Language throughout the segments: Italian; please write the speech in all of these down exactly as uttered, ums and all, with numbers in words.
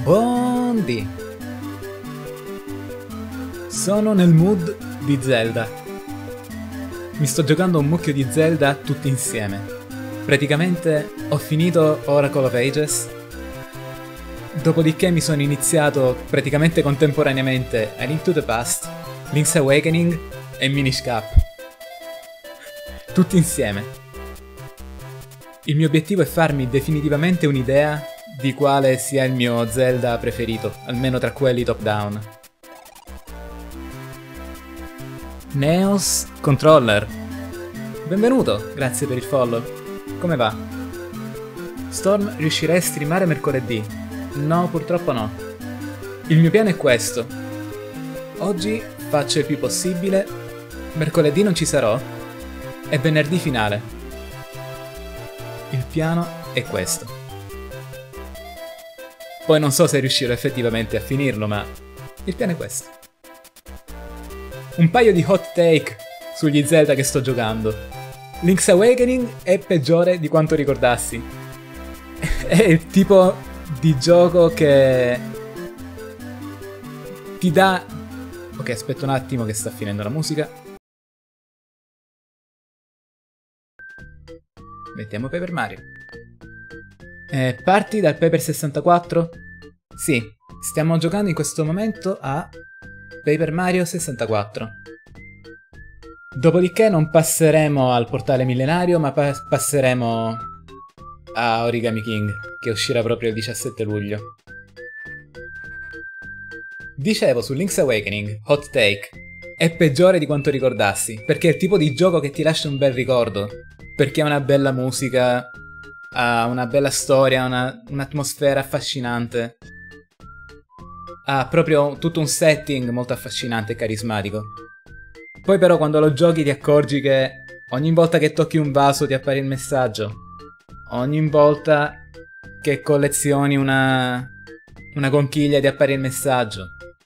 Buondì! Sono nel mood di Zelda. Mi sto giocando un mucchio di Zelda tutti insieme. Praticamente ho finito Oracle of Ages, dopodiché mi sono iniziato praticamente contemporaneamente A Link to the Past, Link's Awakening e Minish Cap. Tutti insieme. Il mio obiettivo è farmi definitivamente un'idea di quale sia il mio Zelda preferito, almeno tra quelli top down. Neos Controller. Benvenuto, grazie per il follow. Come va? Storm, riuscirai a streamare mercoledì? No, purtroppo no. Il mio piano è questo. Oggi faccio il più possibile, mercoledì non ci sarò, e venerdì finale. Il piano è questo. Poi non so se riuscirò effettivamente a finirlo, ma il piano è questo. Un paio di hot take sugli Zelda che sto giocando. Link's Awakening è peggiore di quanto ricordassi. È il tipo di gioco che ti dà... Ok, aspetta un attimo che sta finendo la musica. Mettiamo Paper Mario. Eh, parti dal Paper sessantaquattro? Sì, stiamo giocando in questo momento a Paper Mario sessantaquattro. Dopodiché non passeremo al portale millenario, ma pa passeremo a Origami King, che uscirà proprio il diciassette luglio. Dicevo su Link's Awakening, hot take, è peggiore di quanto ricordassi, perché è il tipo di gioco che ti lascia un bel ricordo, perché ha una bella musica, ha una bella storia, un'atmosfera affascinante. Ha proprio tutto un setting molto affascinante e carismatico. Poi però quando lo giochi ti accorgi che ogni volta che tocchi un vaso ti appare il messaggio. Ogni volta che collezioni una, una conchiglia ti appare il messaggio.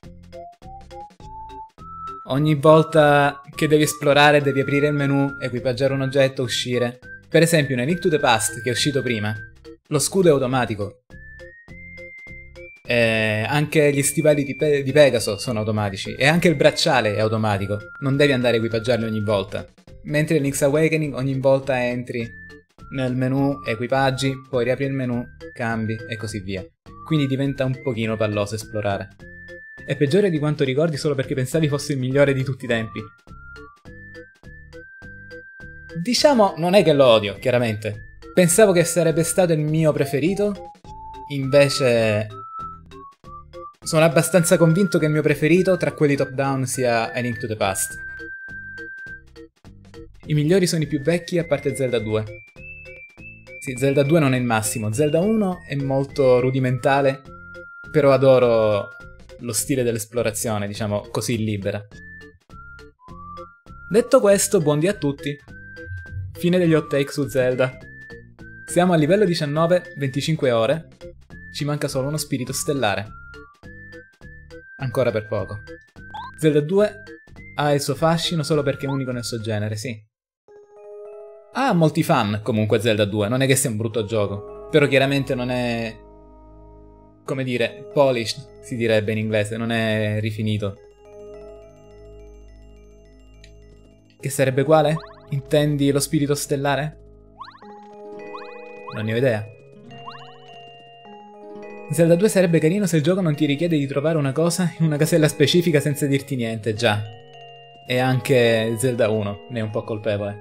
Ogni volta che devi esplorare devi aprire il menu, equipaggiare un oggetto, uscire. Per esempio in A Link to the Past, che è uscito prima, lo scudo è automatico. E anche gli stivali di, Pe di Pegaso sono automatici. E anche il bracciale è automatico. Non devi andare a equipaggiarli ogni volta. Mentre in Link's Awakening ogni volta entri nel menu, equipaggi, poi riapri il menu, cambi e così via. Quindi diventa un pochino palloso esplorare. È peggiore di quanto ricordi solo perché pensavi fosse il migliore di tutti i tempi. Diciamo, non è che lo odio, chiaramente. Pensavo che sarebbe stato il mio preferito, invece sono abbastanza convinto che il mio preferito tra quelli top down sia A Link to the Past. I migliori sono i più vecchi, a parte Zelda due. Sì, Zelda due non è il massimo, Zelda uno è molto rudimentale, però adoro lo stile dell'esplorazione, diciamo, così libera. Detto questo, buondì a tutti. Fine degli hot take su Zelda. Siamo a livello diciannove, venticinque ore. Ci manca solo uno spirito stellare. Ancora per poco. Zelda due ha il suo fascino solo perché è unico nel suo genere, sì. Ha molti fan comunque Zelda due, non è che sia un brutto gioco. Però chiaramente non è... come dire, polished, si direbbe in inglese, non è rifinito. Che sarebbe quale? Intendi lo spirito stellare? Non ne ho idea. Zelda due sarebbe carino se il gioco non ti richiede di trovare una cosa in una casella specifica senza dirti niente, già. E anche Zelda uno ne è un po' colpevole.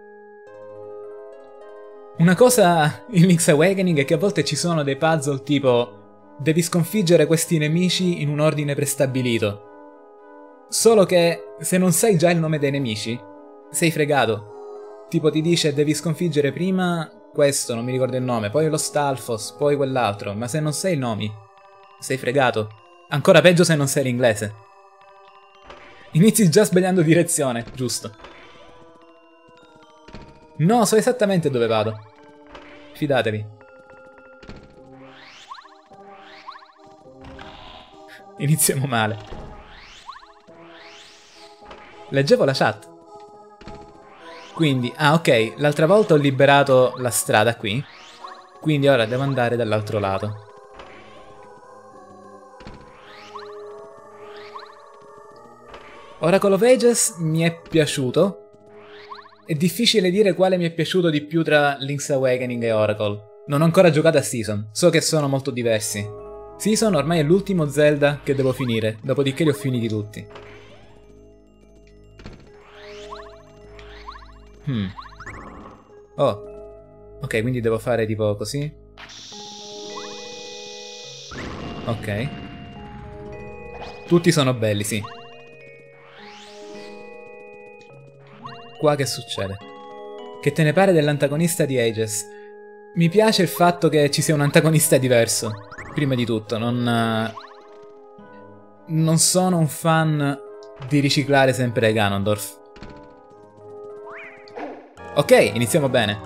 Una cosa in Link's Awakening è che a volte ci sono dei puzzle tipo devi sconfiggere questi nemici in un ordine prestabilito. Solo che se non sai già il nome dei nemici, sei fregato. Tipo ti dice devi sconfiggere prima questo, non mi ricordo il nome, poi lo Stalfos, poi quell'altro, ma se non sai i nomi, sei fregato. Ancora peggio se non sai l'inglese. Inizi già sbagliando direzione, giusto. No, so esattamente dove vado. Fidatevi. Iniziamo male. Leggevo la chat. Quindi, ah ok, l'altra volta ho liberato la strada qui. Quindi ora devo andare dall'altro lato. Oracle of Ages mi è piaciuto. È difficile dire quale mi è piaciuto di più tra Link's Awakening e Oracle. Non ho ancora giocato a Season, so che sono molto diversi. Season ormai è l'ultimo Zelda che devo finire, dopodiché li ho finiti tutti. Hmm. Oh. Ok, quindi devo fare tipo così. Ok. Tutti sono belli, sì. Qua che succede? Che te ne pare dell'antagonista di Ages? Mi piace il fatto che ci sia un antagonista diverso. Prima di tutto, non... Non sono un fan di riciclare sempre Ganondorf. Ok, iniziamo bene.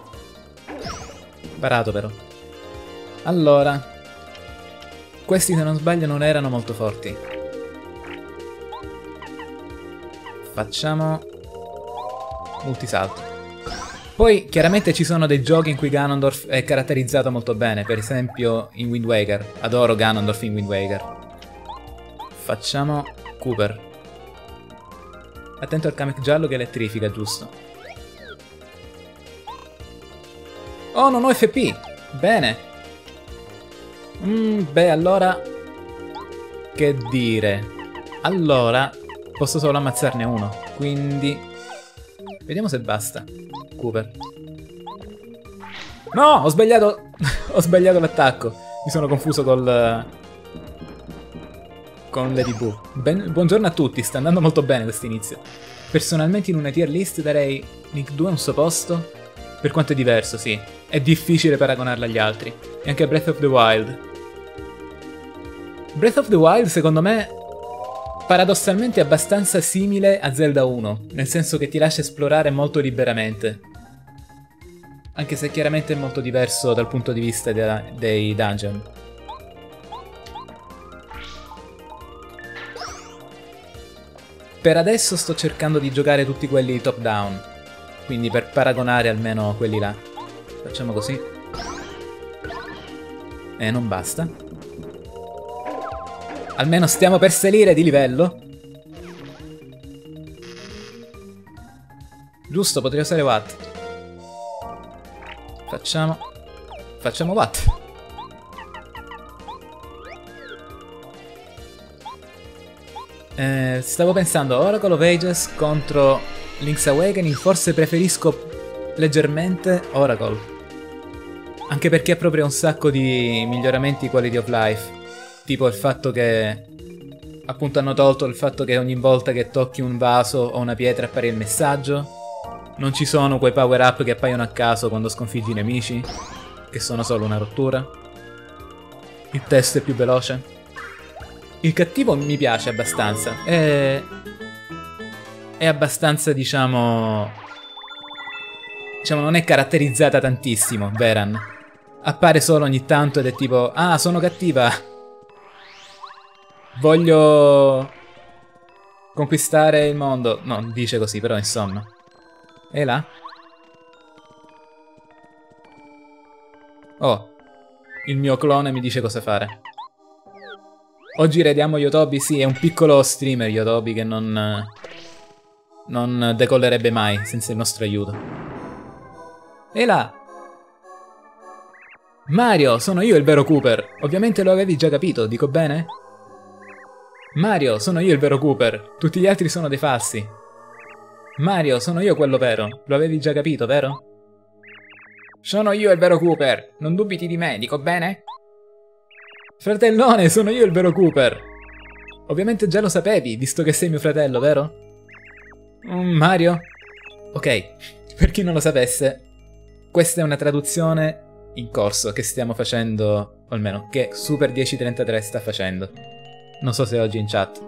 Parato però. Allora. Questi, se non sbaglio, non erano molto forti. Facciamo... multisalto. Poi, chiaramente ci sono dei giochi in cui Ganondorf è caratterizzato molto bene. Per esempio, in Wind Waker. Adoro Ganondorf in Wind Waker. Facciamo Cooper. Attento al Kamek giallo che elettrifica, giusto? Oh, non ho F P! Bene! Mm, beh, allora... Che dire? Allora... Posso solo ammazzarne uno, quindi... Vediamo se basta. Cooper. No! Ho sbagliato... ho sbagliato l'attacco. Mi sono confuso col... con Lady Boo. Ben... Buongiorno a tutti, sta andando molto bene questo inizio. Personalmente in una tier list darei Link due a un suo posto... Per quanto è diverso, sì. È difficile paragonarla agli altri. E anche Breath of the Wild. Breath of the Wild, secondo me, paradossalmente è abbastanza simile a Zelda uno. Nel senso che ti lascia esplorare molto liberamente. Anche se chiaramente è molto diverso dal punto di vista de dei dungeon. Per adesso sto cercando di giocare tutti quelli top down. Quindi per paragonare almeno quelli là. Facciamo così. E non basta. Almeno stiamo per salire di livello. Giusto, potrei usare Watt. Facciamo... Facciamo Watt. Eh, stavo pensando, Oracle of Ages contro... Link's Awakening, forse preferisco leggermente Oracle. Anche perché ha proprio un sacco di miglioramenti quality of life. Tipo il fatto che... Appunto hanno tolto il fatto che ogni volta che tocchi un vaso o una pietra appare il messaggio. Non ci sono quei power up che appaiono a caso quando sconfiggi i nemici, che sono solo una rottura. Il testo è più veloce. Il cattivo mi piace abbastanza. È... È abbastanza, diciamo... Diciamo, non è caratterizzata tantissimo, Veran. Appare solo ogni tanto ed è tipo... Ah, sono cattiva! Voglio... conquistare il mondo. No, dice così, però insomma. E là? Oh. Il mio clone mi dice cosa fare. Oggi rediamo Yotobi, sì, è un piccolo streamer Yotobi che non... Non decollerebbe mai senza il nostro aiuto. E là! Mario, sono io il vero Cooper. Ovviamente lo avevi già capito, dico bene? Mario, sono io il vero Cooper. Tutti gli altri sono dei falsi. Mario, sono io quello vero. Lo avevi già capito, vero? Sono io il vero Cooper. Non dubiti di me, dico bene? Fratellone, sono io il vero Cooper. Ovviamente già lo sapevi, visto che sei mio fratello, vero? Mm, Mario? Ok, per chi non lo sapesse, questa è una traduzione in corso che stiamo facendo, o almeno che Super dieci trentatré sta facendo. Non so se oggi in chat.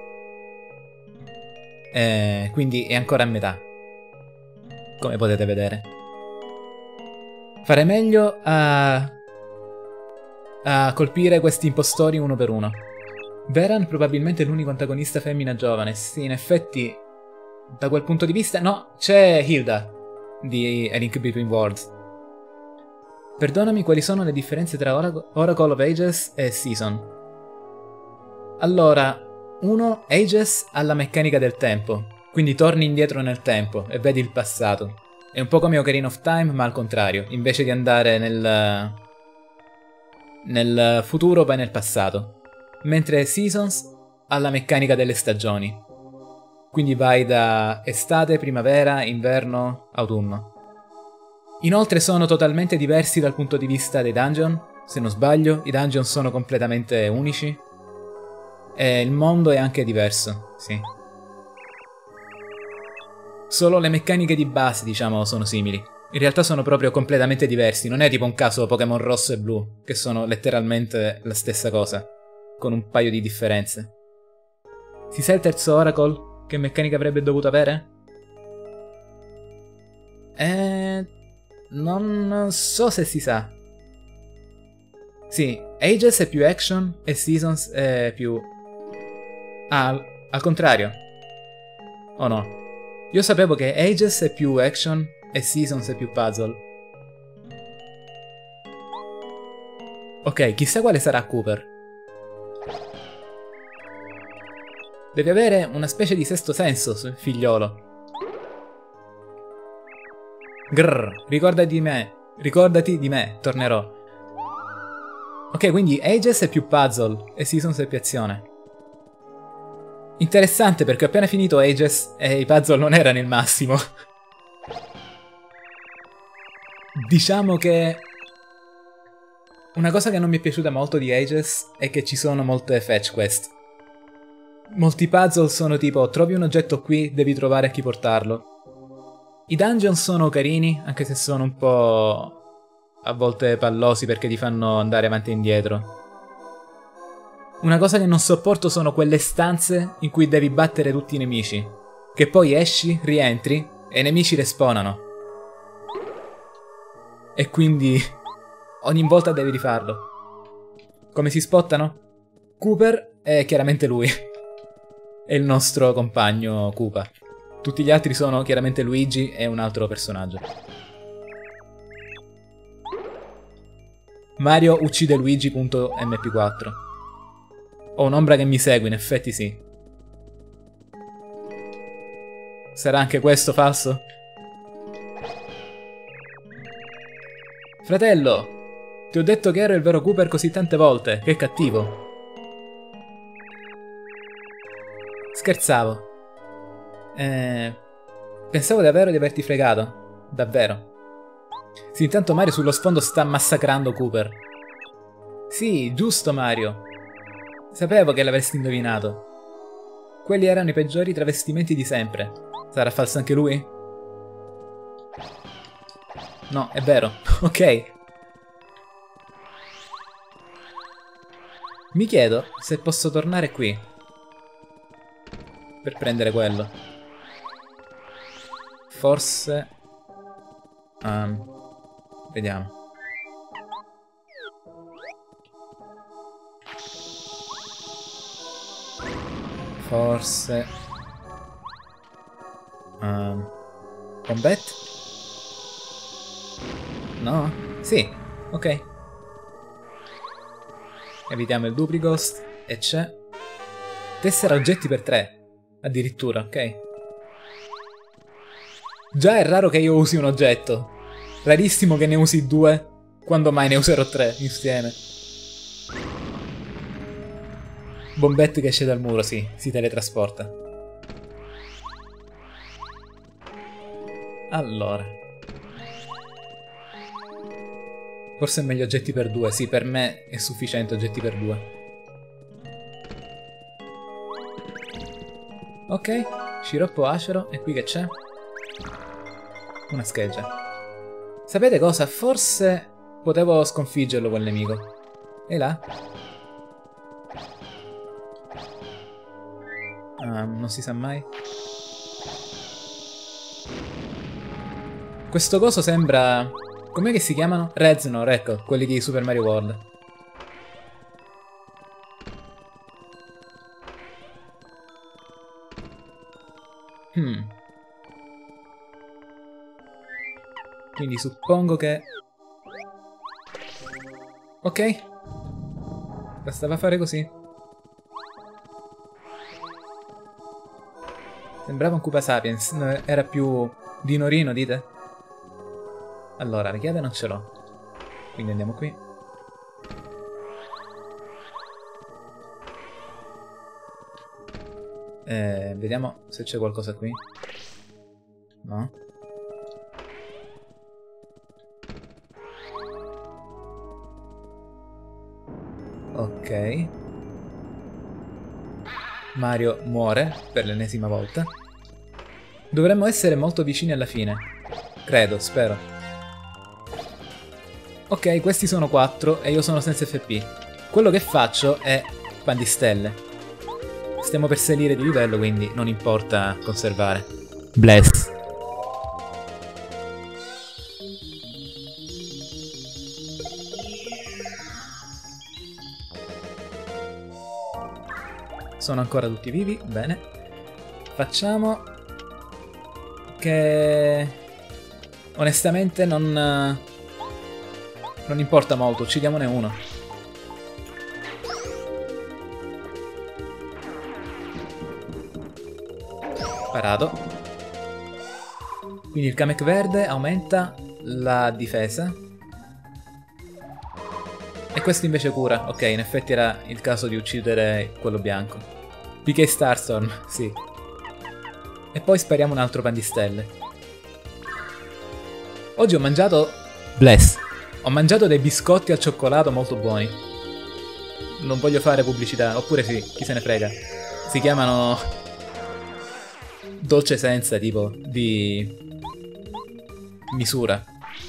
Eh, quindi è ancora a metà, come potete vedere. Farei meglio a... a colpire questi impostori uno per uno. Veran probabilmente è l'unico antagonista femmina giovane. Sì, in effetti... Da quel punto di vista... No, c'è Hilda di A Link Between Worlds. Perdonami, quali sono le differenze tra Oracle of Ages e Season? Allora, Uno, Ages ha la meccanica del tempo, quindi torni indietro nel tempo e vedi il passato. È un po' come Ocarina of Time, ma al contrario, invece di andare nel, nel futuro vai nel passato. Mentre Seasons ha la meccanica delle stagioni, quindi vai da estate, primavera, inverno, autunno. Inoltre sono totalmente diversi dal punto di vista dei dungeon, se non sbaglio, i dungeon sono completamente unici. E il mondo è anche diverso, sì. Solo le meccaniche di base, diciamo, sono simili. In realtà sono proprio completamente diversi, non è tipo un caso Pokémon rosso e blu, che sono letteralmente la stessa cosa, con un paio di differenze. Si sa il terzo Oracle? Che meccanica avrebbe dovuto avere? Eh... Non so se si sa. Sì, Ages è più action e Seasons è più... Ah, al, al contrario. O no? Io sapevo che Ages è più action e Seasons è più puzzle. Ok, chissà quale sarà Cooper. Devi avere una specie di sesto senso, figliolo. Grrr, ricordati di me. Ricordati di me, tornerò. Ok, quindi Ages è più puzzle e Seasons è più azione. Interessante perché ho appena finito Ages e i puzzle non erano il massimo. Diciamo che... una cosa che non mi è piaciuta molto di Ages è che ci sono molte fetch quest. Molti puzzle sono tipo trovi un oggetto qui, devi trovare a chi portarlo. I dungeon sono carini, anche se sono un po' a volte pallosi perché ti fanno andare avanti e indietro. Una cosa che non sopporto sono quelle stanze in cui devi battere tutti i nemici, che poi esci, rientri e i nemici respawnano. E quindi ogni volta devi rifarlo. Come si spottano? Cooper è chiaramente lui. È il nostro compagno Koopa. Tutti gli altri sono chiaramente Luigi e un altro personaggio. Mario uccide Luigi.M P quattro. Ho un'ombra che mi segue, in effetti sì. Sarà anche questo falso? Fratello, ti ho detto che ero il vero Cooper così tante volte, che cattivo. Scherzavo. Eh, pensavo davvero di averti fregato. Davvero. Sì, intanto Mario sullo sfondo sta massacrando Cooper. Sì, giusto Mario. Sapevo che l'avresti indovinato. Quelli erano i peggiori travestimenti di sempre. Sarà falso anche lui? No, è vero. Ok. Mi chiedo se posso tornare qui per prendere quello. Forse... Um, vediamo. Forse... Um, Combat? No? Sì, ok. Evitiamo il Dupligost e c'è... Tessera oggetti per tre. Addirittura, ok. Già è raro che io usi un oggetto. Rarissimo che ne usi due, quando mai ne userò tre insieme. Bombette che esce dal muro, sì, si teletrasporta. Allora. Forse è meglio oggetti per due, sì, per me è sufficiente oggetti per due. Ok, sciroppo acero, e qui che c'è? Una scheggia. Sapete cosa? Forse potevo sconfiggerlo quel nemico. E là? Ah, non si sa mai. Questo coso sembra... com'è che si chiamano? Reznor, ecco, quelli di Super Mario World. Hmm. Quindi suppongo che... Ok. Bastava fare così. Sembrava un Koopa Sapiens, era più dinorino, dite? Allora, la chiave non ce l'ho. Quindi andiamo qui. Eh, vediamo se c'è qualcosa qui. No? Ok. Mario muore per l'ennesima volta. Dovremmo essere molto vicini alla fine. Credo, spero. Ok, questi sono quattro e io sono senza F P. Quello che faccio è pan di stelle. Stiamo per salire di livello, quindi non importa conservare. Bless. Sono ancora tutti vivi, bene. Facciamo che onestamente non non importa molto, uccidiamone uno. Parato. Quindi il Kamek verde aumenta la difesa. E questo invece cura. Ok, in effetti era il caso di uccidere quello bianco. P K Starstorm, sì. E poi spariamo un altro pan di stelle. Oggi ho mangiato... Bless. Ho mangiato dei biscotti al cioccolato molto buoni. Non voglio fare pubblicità, oppure sì, chi se ne frega. Si chiamano... dolce senza, tipo, di... misura.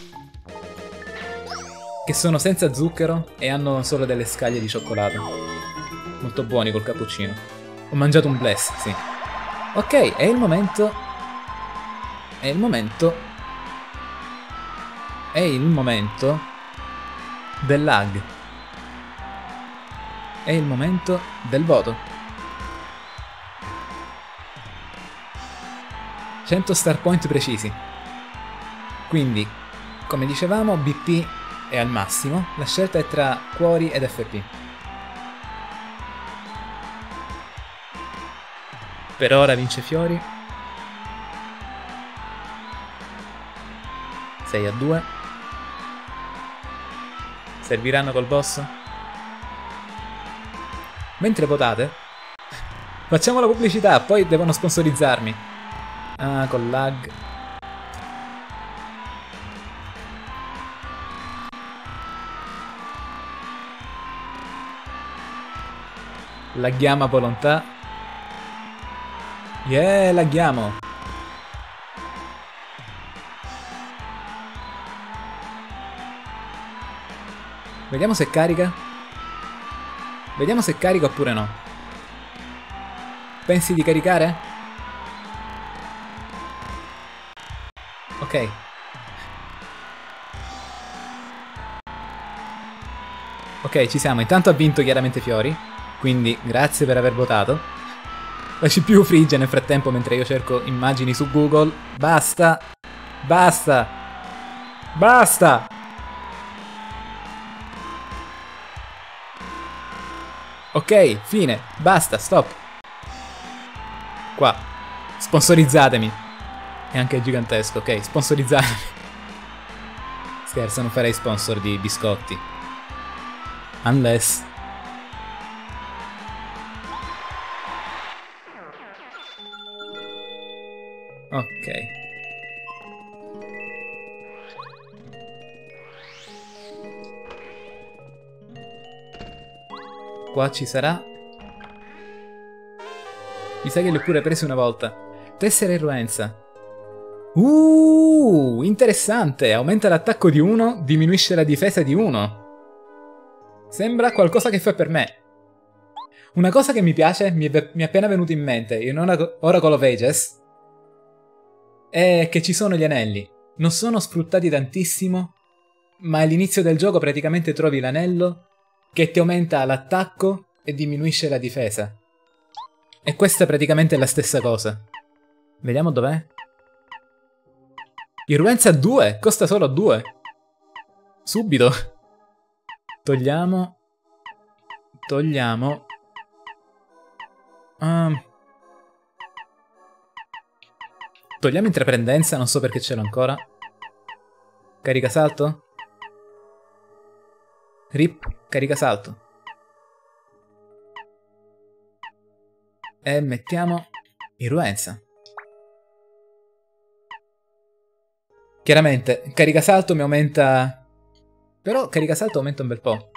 Che sono senza zucchero e hanno solo delle scaglie di cioccolato. Molto buoni col cappuccino. Ho mangiato un bless, sì. Ok, è il momento... È il momento... È il momento... del lag. È il momento del voto. cento star point precisi. Quindi, come dicevamo, B P è al massimo. La scelta è tra cuori ed F P. Per ora vince Fiori. sei a due. Serviranno col boss? Mentre votate, facciamo la pubblicità, poi devono sponsorizzarmi. Ah, col lag. Laghiamo a volontà. Yeah, laghiamo. Vediamo se carica. Vediamo se carica oppure no. Pensi di caricare? Ok. Ok, ci siamo. Intanto ha vinto chiaramente Fiori. Quindi grazie per aver votato. La C P U frigge nel frattempo mentre io cerco immagini su Google. Basta. Basta. Basta. Ok, fine. Basta, stop. Qua. Sponsorizzatemi. È anche gigantesco, ok, sponsorizzatemi. Scherzo, non farei sponsor di biscotti. Unless... Ok. Qua ci sarà. Mi sa che li ho pure presi una volta. Tessera irruenza. Uh, interessante. Aumenta l'attacco di uno, diminuisce la difesa di uno. Sembra qualcosa che fa per me. Una cosa che mi piace, mi è, mi è appena venuto in mente in Oracle of Ages, è che ci sono gli anelli. Non sono sfruttati tantissimo, ma all'inizio del gioco praticamente trovi l'anello che ti aumenta l'attacco e diminuisce la difesa. E questa praticamente è la stessa cosa. Vediamo dov'è. Irruenza due, costa solo due. Subito. Togliamo. Togliamo. Um. Togliamo intraprendenza, non so perché ce l'ho ancora. Carica salto. Rip, carica salto. E mettiamo irruenza. Chiaramente, carica salto mi aumenta... Però carica salto aumenta un bel po'.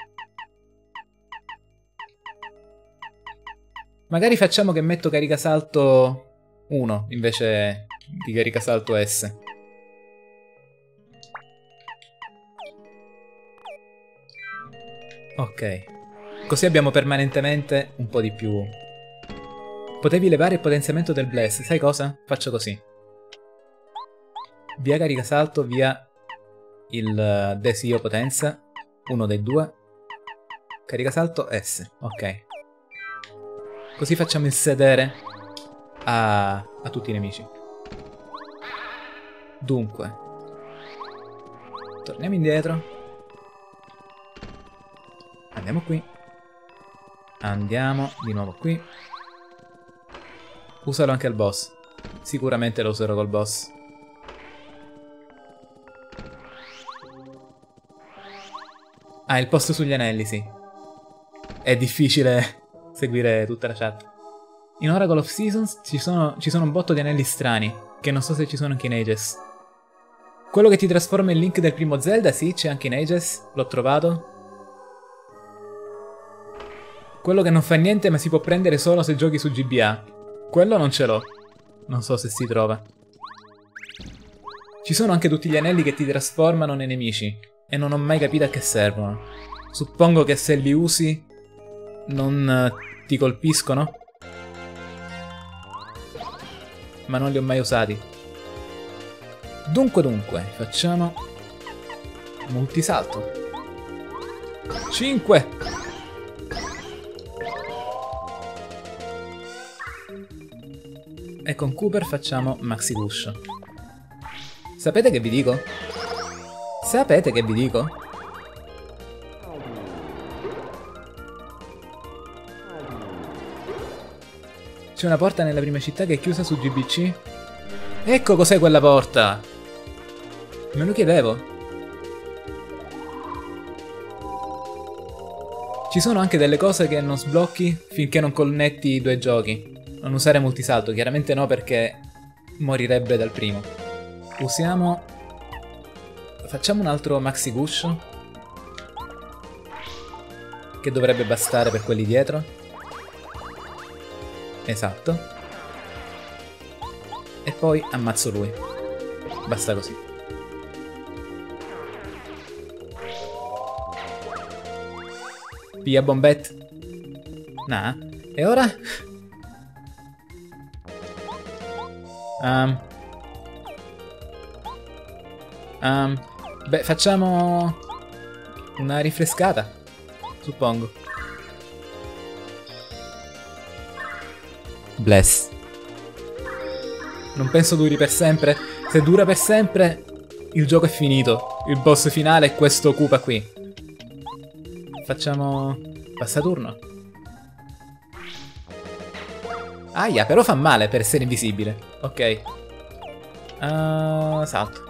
Magari facciamo che metto carica salto uno invece di carica salto S. Ok. Così abbiamo permanentemente un po' di più. Potevi levare il potenziamento del Bless. Sai cosa? Faccio così. Via carica salto, via il desio potenza. Uno dei due. Carica salto S. Ok. Così facciamo il sedere a, a tutti i nemici. Dunque. Torniamo indietro. Andiamo qui. Andiamo di nuovo qui. Usalo anche al boss. Sicuramente lo userò col boss. Ah, il posto sugli anelli, sì. È difficile seguire tutta la chat. In Oracle of Seasons ci sono, ci sono un botto di anelli strani, che non so se ci sono anche in Ages. Quello che ti trasforma in Link del primo Zelda, sì, c'è anche in Ages. L'ho trovato. Quello che non fa niente ma si può prendere solo se giochi su G B A. Quello non ce l'ho. Non so se si trova. Ci sono anche tutti gli anelli che ti trasformano nei nemici. E non ho mai capito a che servono. Suppongo che se li usi non ti colpiscono. Ma non li ho mai usati. Dunque dunque, facciamo multisalto. cinque. E con Cooper facciamo Maxi Guscio. Sapete che vi dico? Sapete che vi dico? C'è una porta nella prima città che è chiusa su G B C? Ecco cos'è quella porta! Me lo chiedevo. Ci sono anche delle cose che non sblocchi finché non connetti i due giochi. Non usare multisalto, chiaramente no perché morirebbe dal primo. Usiamo... Facciamo un altro Maxi Guscio. Che dovrebbe bastare per quelli dietro. Esatto. E poi ammazzo lui. Basta così. Via bombette. Nah. E ora? Um. Um. Beh, facciamo una rinfrescata, suppongo. Bless. Non penso duri per sempre. Se dura per sempre, il gioco è finito. Il boss finale è questo Koopa qui. Facciamo... passaturno. Aia, però fa male per essere invisibile. Ok. Uh, salto.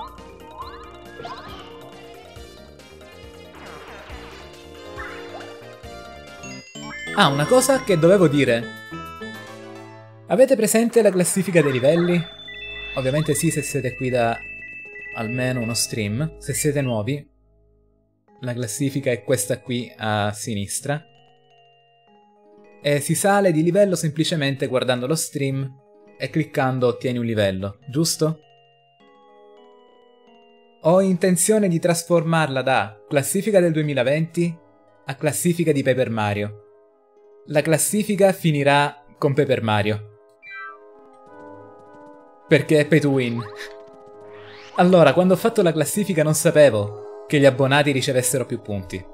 Ah, una cosa che dovevo dire. Avete presente la classifica dei livelli? Ovviamente sì, se siete qui da almeno uno stream. Se siete nuovi, la classifica è questa qui a sinistra. E si sale di livello semplicemente guardando lo stream e cliccando ottieni un livello, giusto? Ho intenzione di trasformarla da classifica del duemilaventi a classifica di Paper Mario. La classifica finirà con Paper Mario. Perché è pay to win. Allora, quando ho fatto la classifica non sapevo che gli abbonati ricevessero più punti.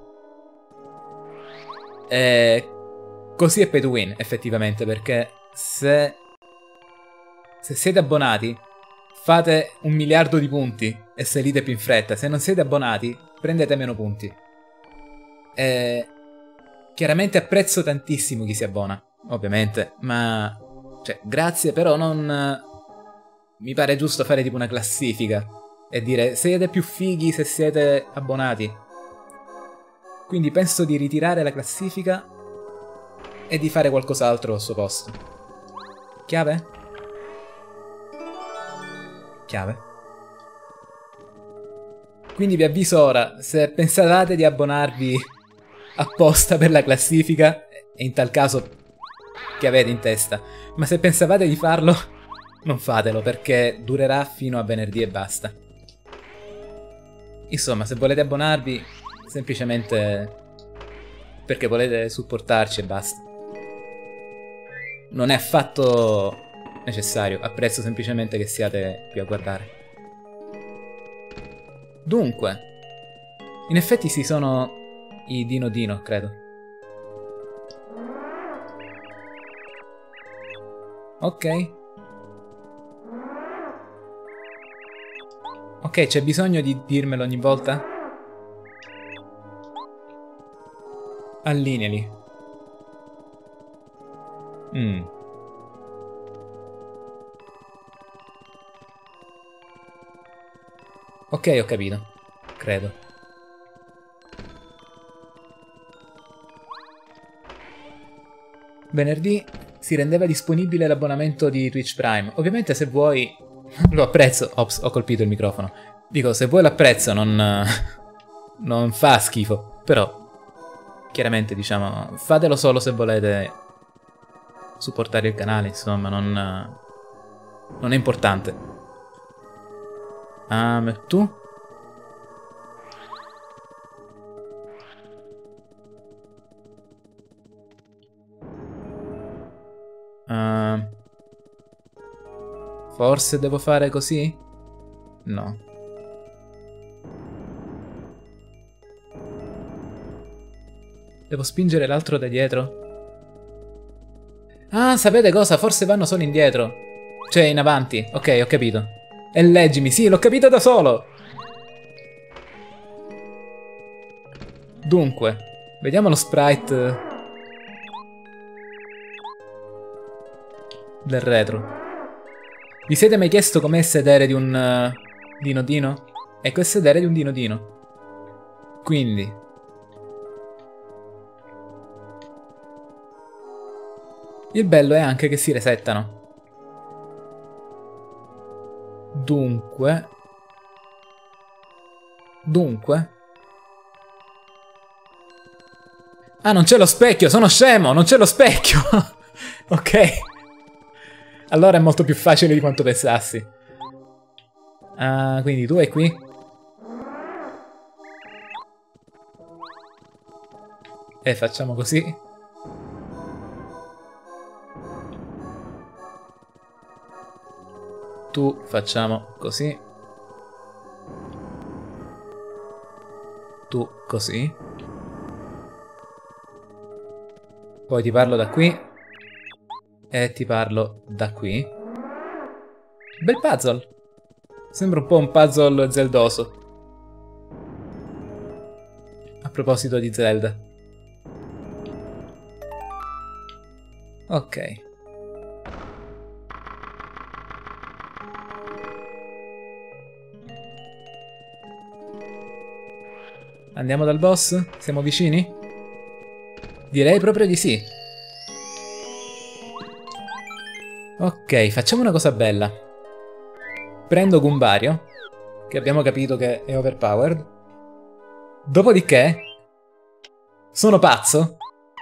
E... così è pay to win, effettivamente, perché se... se siete abbonati, fate un miliardo di punti e salite più in fretta. Se non siete abbonati, prendete meno punti. E... chiaramente apprezzo tantissimo chi si abbona, ovviamente, ma... cioè, grazie, però non... mi pare giusto fare tipo una classifica e dire siete più fighi se siete abbonati. Quindi penso di ritirare la classifica e di fare qualcos'altro al suo posto. Chiave? Chiave. Quindi vi avviso ora, se pensate di abbonarvi apposta per la classifica, e in tal caso che avete in testa, ma se pensavate di farlo, non fatelo, perché durerà fino a venerdì e basta. Insomma, se volete abbonarvi, semplicemente perché volete supportarci e basta. Non è affatto necessario, apprezzo semplicemente che siate qui a guardare. Dunque, in effetti si sono i Dino Dino, credo. Ok. Ok, c'è bisogno di dirmelo ogni volta? Allineali. Mm. Ok, ho capito. Credo. Venerdì si rendeva disponibile l'abbonamento di Twitch Prime. Ovviamente se vuoi... lo apprezzo. Ops, ho colpito il microfono. Dico, se vuoi l'apprezzo, non... non fa schifo. Però, chiaramente, diciamo, fatelo solo se volete supportare il canale, insomma, non... non è importante. Ah, um, tu? Uh, forse devo fare così? No. Devo spingere l'altro da dietro? Ah, sapete cosa? Forse vanno solo indietro. Cioè, in avanti. Ok, ho capito. E leggimi, sì, l'ho capito da solo! Dunque, vediamo lo sprite del retro. Vi siete mai chiesto com'è il sedere di un uh, Dino Dino? Ecco il sedere di un Dino Dino. Quindi il bello è anche che si resettano. Dunque Dunque Ah, non c'è lo specchio, sono scemo, non c'è lo specchio. Ok. Allora è molto più facile di quanto pensassi. Ah, quindi tu vai qui. E facciamo così. Tu facciamo così. Tu così. Poi ti parlo da qui. E ti parlo da qui. Bel puzzle. Sembra un po' un puzzle zeldoso. A proposito di Zelda. Ok. Andiamo dal boss? Siamo vicini? Direi proprio di sì. Ok, facciamo una cosa bella. Prendo Goombario, che abbiamo capito che è overpowered. Dopodiché... sono pazzo?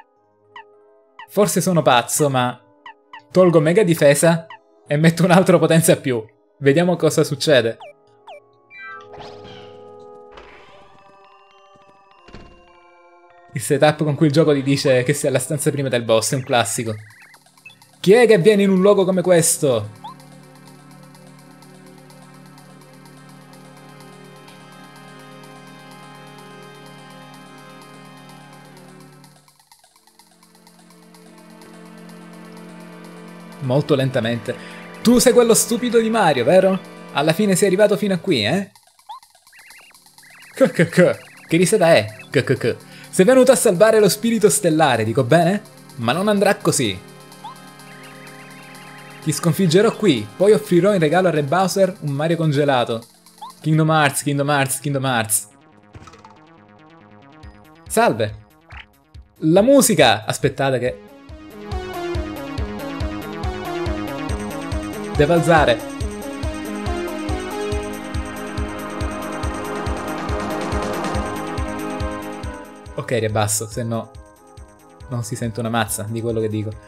Forse sono pazzo, ma... tolgo mega difesa e metto un altro potenza più. Vediamo cosa succede. Il setup con cui il gioco ti dice che sei alla stanza prima del boss è un classico. Chi è che viene in un luogo come questo? Molto lentamente. Tu sei quello stupido di Mario, vero? Alla fine sei arrivato fino a qui, eh? Che risata è? Sei venuto a salvare lo spirito stellare, dico bene? Ma non andrà così. Ti sconfiggerò qui, poi offrirò in regalo a Re Bowser un Mario congelato. Kingdom Hearts, Kingdom Hearts, Kingdom Hearts. Salve. La musica! Aspettate che... devo alzare. Ok, riabbasso, se no non si sente una mazza di quello che dico.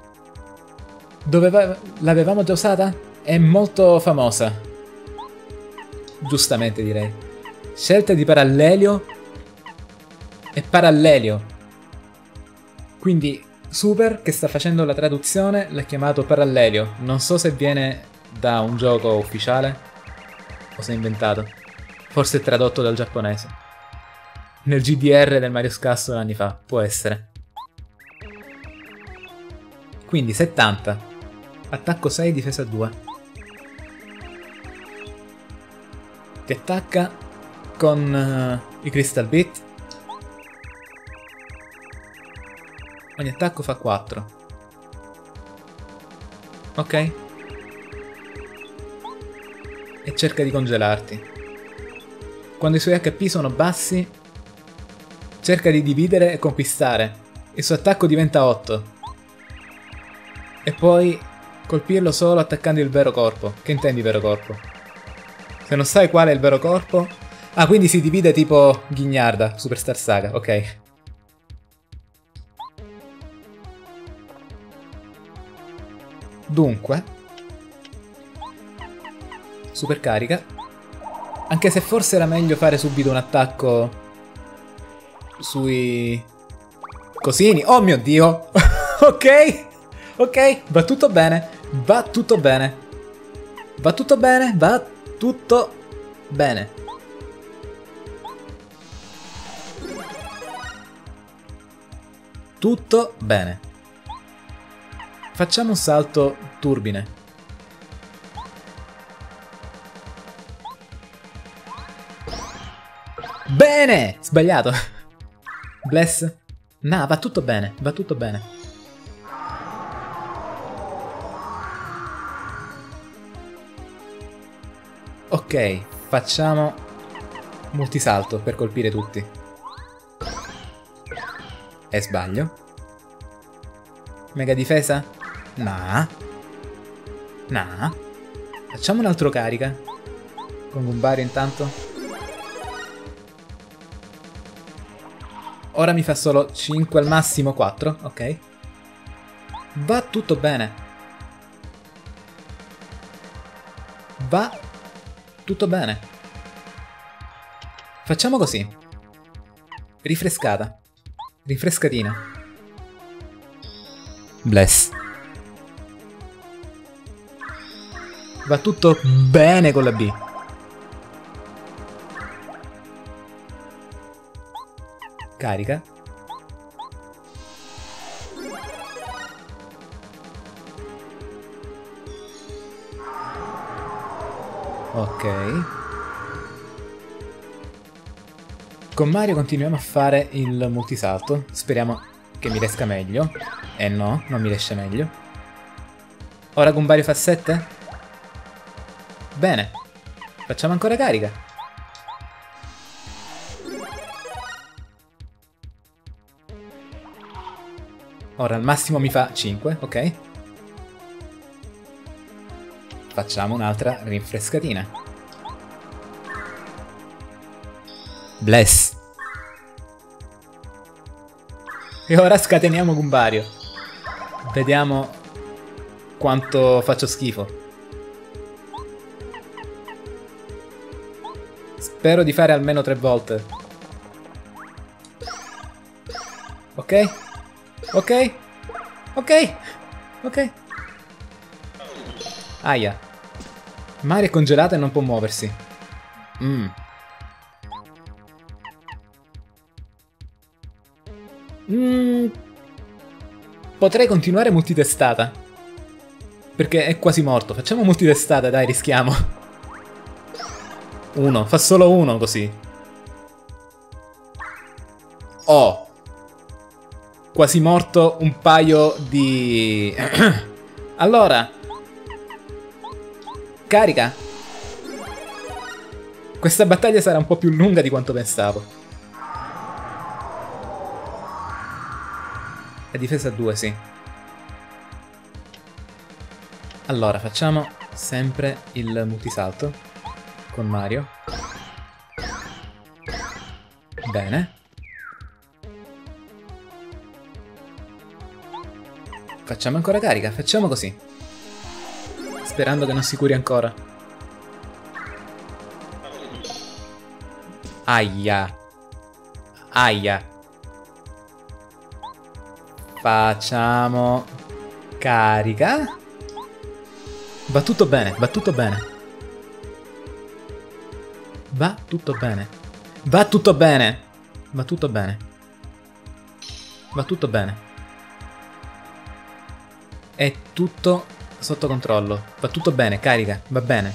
Dove l'avevamo già usata? È molto famosa. Giustamente direi. Scelta di parallelio e parallelio. Quindi Super, che sta facendo la traduzione, l'ha chiamato parallelio. Non so se viene da un gioco ufficiale o se è inventato. Forse è tradotto dal giapponese. Nel G D R del Mario Scasso anni fa, può essere. Quindi settanta. Attacco sei, difesa due. Ti attacca con uh, i Crystal Beat. Ogni attacco fa quattro. Ok. E cerca di congelarti. Quando i suoi H P sono bassi, cerca di dividere e conquistare. Il suo attacco diventa otto. E poi colpirlo solo attaccando il vero corpo. Che intendi vero corpo? Se non sai qual è il vero corpo... Ah, quindi si divide tipo Ghignarda, Superstar Saga, ok. Dunque, super carica. Anche se forse era meglio fare subito un attacco sui cosini. Oh mio Dio. Ok, ok, va tutto bene. Va tutto bene. Va tutto bene, va tutto bene. Tutto bene. Facciamo un salto turbine. Bene! Sbagliato. Bless. No, va tutto bene, va tutto bene. Ok, facciamo multisalto per colpire tutti. E sbaglio. Mega difesa? No. No. Facciamo un altro carica. Con Gumbario intanto. Ora mi fa solo cinque al massimo, quattro. Ok. Va tutto bene. Va tutto bene. Facciamo così. Rifrescata. Rinfrescatina. Bless. Va tutto bene con la B. Carica. Ok. Con Mario continuiamo a fare il multisalto. Speriamo che mi riesca meglio. Eh no, non mi riesce meglio. Ora Gumbario fa sette? Bene. Facciamo ancora carica. Ora al massimo mi fa cinque, ok. Facciamo un'altra rinfrescatina. Bless. E ora scateniamo Gumbario. Vediamo quanto faccio schifo. Spero di fare almeno tre volte. Ok? Ok? Ok? Ok? Aia. Mario è congelato e non può muoversi. Mmm. Mmm. Potrei continuare multitestata. Perché è quasi morto. Facciamo multitestata, dai, rischiamo. Uno, fa solo uno così. Oh. Quasi morto un paio di... Allora, Carica. Questa battaglia sarà un po' più lunga di quanto pensavo. La difesa due, sì. Allora, facciamo sempre il multisalto con Mario. Bene. Facciamo ancora carica, facciamo così. Sperando che non si curi ancora. Aia. Aia. Facciamo carica. Va tutto bene, va tutto bene. Va tutto bene. Va tutto bene. Va tutto bene. Va tutto bene. È tutto sotto controllo. Va tutto bene, carica. Va bene.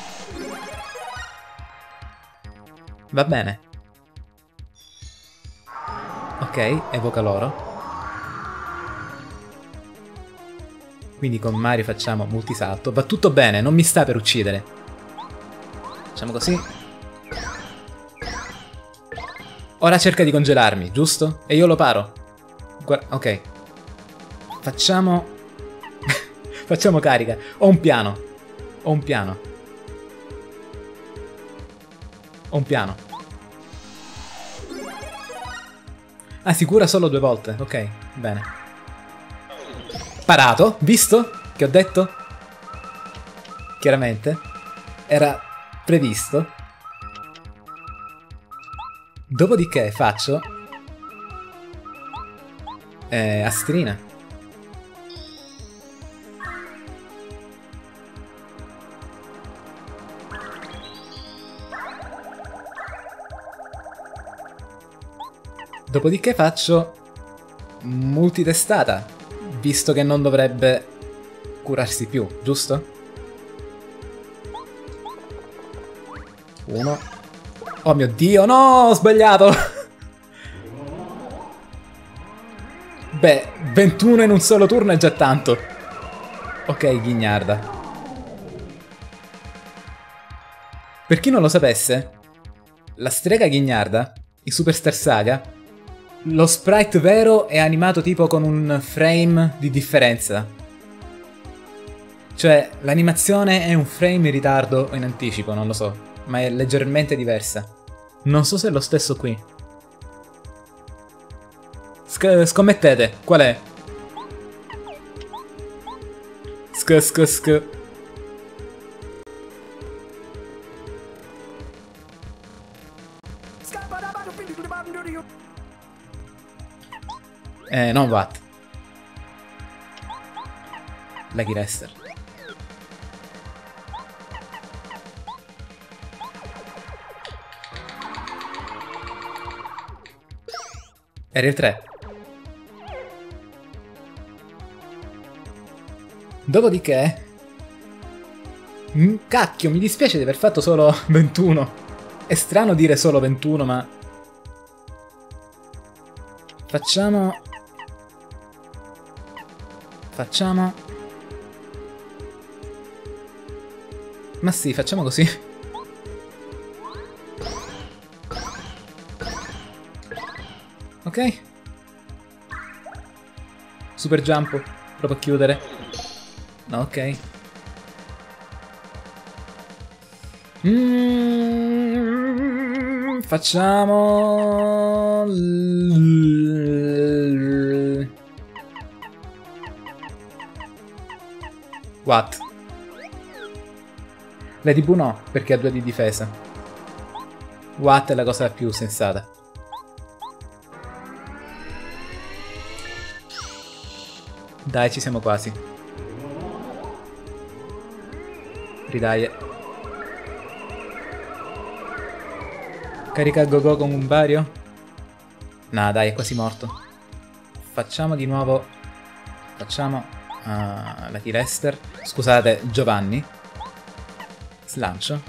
Va bene. Ok, evoca l'oro. Quindi con Mario facciamo multisalto. Va tutto bene, non mi sta per uccidere. Facciamo così. Ora cerca di congelarmi, giusto? E io lo paro. Guarda, ok. Facciamo... Facciamo carica. Ho un piano. Ho un piano. Ho un piano. Ah, si cura solo due volte. Ok, bene. Parato. Visto? Che ho detto? Chiaramente. Era previsto. Dopodiché faccio... Eh, astrina. Dopodiché faccio multitestata, visto che non dovrebbe curarsi più, giusto? Uno. Oh mio Dio, no, ho sbagliato! Beh, ventuno in un solo turno è già tanto. Ok, Ghignarda. Per chi non lo sapesse, la strega Ghignarda, in Superstar Saga, lo sprite vero è animato tipo con un frame di differenza. Cioè, l'animazione è un frame in ritardo o in anticipo, non lo so, ma è leggermente diversa. Non so se è lo stesso qui. Sc scommettete, qual è? Sc sc sc. Eh, non Watt. Lucky Rester. R tre. Dopodiché... Mm, cacchio, mi dispiace di aver fatto solo ventuno. È strano dire solo ventuno, ma... Facciamo... Facciamo... Ma sì, facciamo così. Ok. Super jump. Proprio a chiudere. No, ok. Mm, facciamo... What? Lady Boo no, perché ha due di difesa. What è la cosa più sensata. Dai, ci siamo quasi. Ridai. Carica Gogo con un vario? Nah, dai, è quasi morto. Facciamo di nuovo... Facciamo... Uh, la T-Rester. Scusate, Giovanni. Slancio.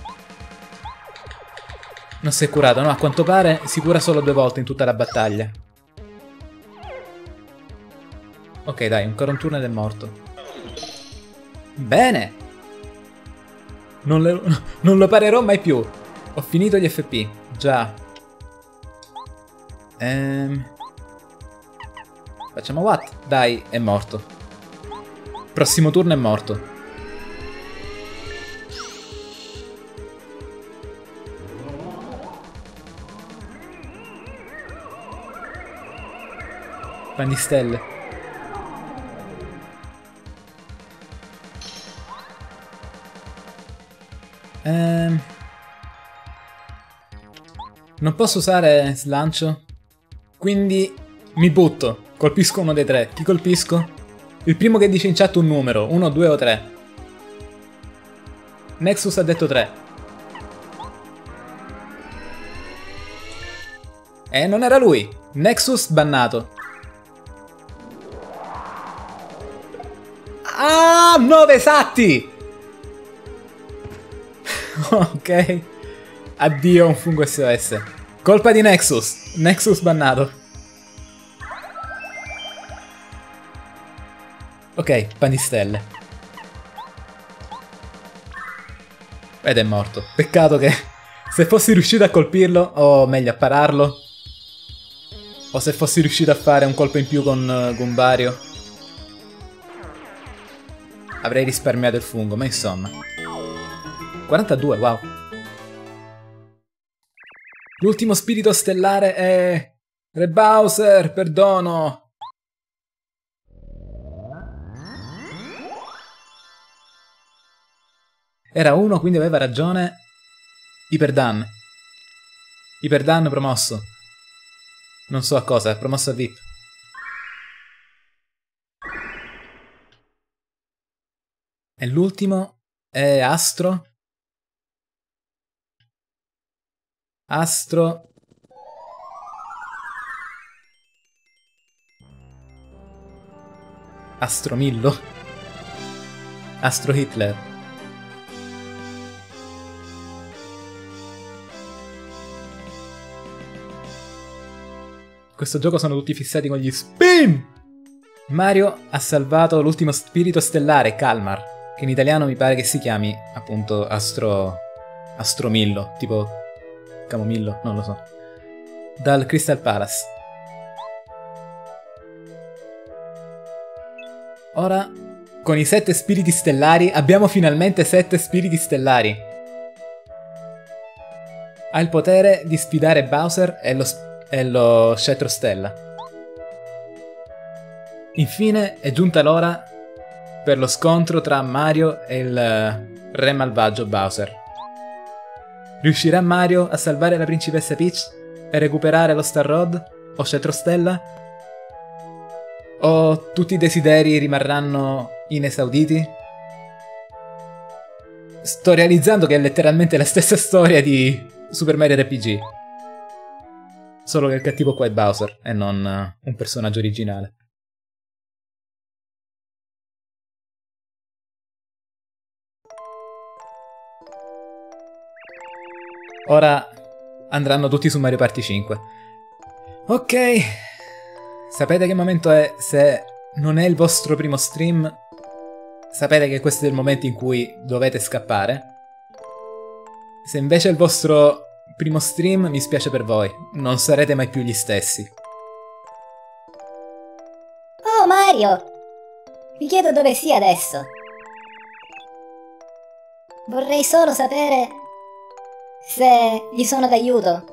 Non si è curato, no? A quanto pare si cura solo due volte in tutta la battaglia. Ok, dai, ancora un turno ed è morto. Bene! Non, le, non lo parerò mai più. Ho finito gli F P. Già. Ehm... Facciamo what? Dai, è morto. Prossimo turno è morto. Panistelle. Ehm... Non posso usare slancio. Quindi mi butto. Colpisco uno dei tre. Chi colpisco? Il primo che dice in chat un numero. Uno, due o tre. Nexus ha detto tre. Eh, non era lui. Nexus bannato. Ah, nove esatti! Ok. Addio un fungo S O S. Colpa di Nexus. Nexus bannato. Ok, panistelle. Ed è morto. Peccato che se fossi riuscito a colpirlo, o meglio a pararlo, o se fossi riuscito a fare un colpo in più con uh, Gumbario, avrei risparmiato il fungo, ma insomma. quarantadue, wow. L'ultimo spirito stellare è... Re Bowser, perdono! Era uno, quindi aveva ragione. Hyperdan. Hyperdan promosso. Non so a cosa, promosso a V I P. E l'ultimo è Astro. Astro. Astromillo. Astro Hitler. Questo gioco sono tutti fissati con gli spin! Mario ha salvato l'ultimo spirito stellare, Kalmar, che in italiano mi pare che si chiami, appunto, Astro... Astromillo, tipo... Camomillo, non lo so. Dal Crystal Palace. Ora, con i sette spiriti stellari, abbiamo finalmente sette spiriti stellari. Ha il potere di sfidare Bowser e lo, e lo scettro stella. Infine è giunta l'ora per lo scontro tra Mario e il re malvagio Bowser. Riuscirà Mario a salvare la principessa Peach e recuperare lo Star Rod o scettro stella? O tutti i desideri rimarranno inesauditi? Sto realizzando che è letteralmente la stessa storia di Super Mario R P G. Solo che il cattivo qua è Bowser e non uh, un personaggio originale. Ora andranno tutti su Mario Party cinque. Ok. Sapete che momento è? Se non è il vostro primo stream, sapete che questo è il momento in cui dovete scappare. Se invece è il vostro primo stream, mi spiace per voi. Non sarete mai più gli stessi. Oh Mario! Mi chiedo dove sia adesso. Vorrei solo sapere se gli sono d'aiuto.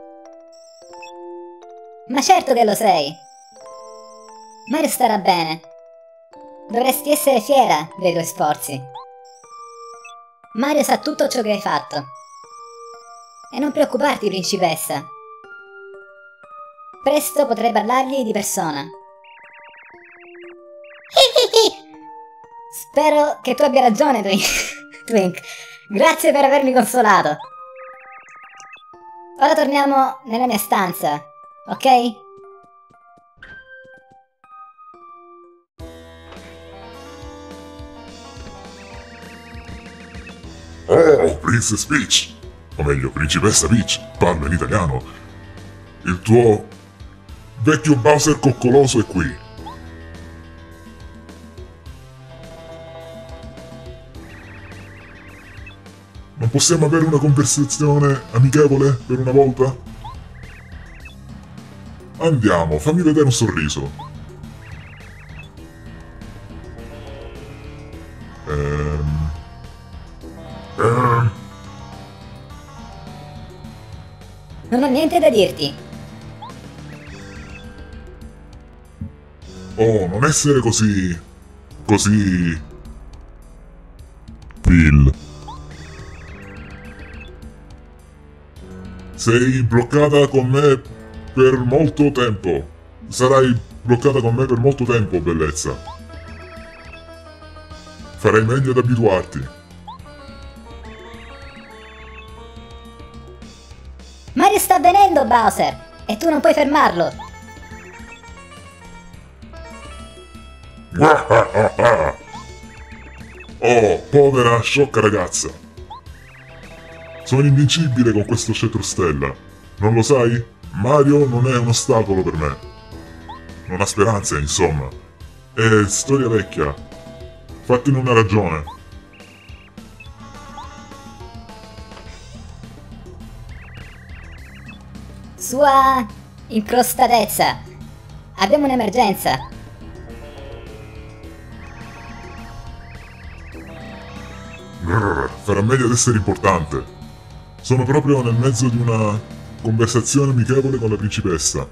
Ma certo che lo sei. Mario starà bene. Dovresti essere fiera dei tuoi sforzi. Mario sa tutto ciò che hai fatto. E non preoccuparti, principessa. Presto potrai parlargli di persona. Spero che tu abbia ragione, Twink. Twink. Grazie per avermi consolato. Ora torniamo nella mia stanza, ok? Oh, Princess Peach! O meglio, Principessa Peach, parlo in italiano. Il tuo vecchio Bowser coccoloso è qui. Non possiamo avere una conversazione amichevole per una volta? Andiamo, fammi vedere un sorriso. Ehm... Ehm... Non ho niente da dirti. Oh, non essere così... così... Phil. Sei bloccata con me per molto tempo. Sarai bloccata con me per molto tempo, bellezza. Farai meglio ad abituarti. Mario sta avvenendo, Bowser! E tu non puoi fermarlo! Ah ah ah ah. Oh, povera, sciocca ragazza. Sono invincibile con questo cetro stella. Non lo sai? Mario non è un ostacolo per me. Non ha speranze, insomma. È storia vecchia. Fattene una ragione. Sua incrostatezza. Abbiamo un'emergenza. Grrr, farà meglio ad essere importante. Sono proprio nel mezzo di una conversazione amichevole con la principessa.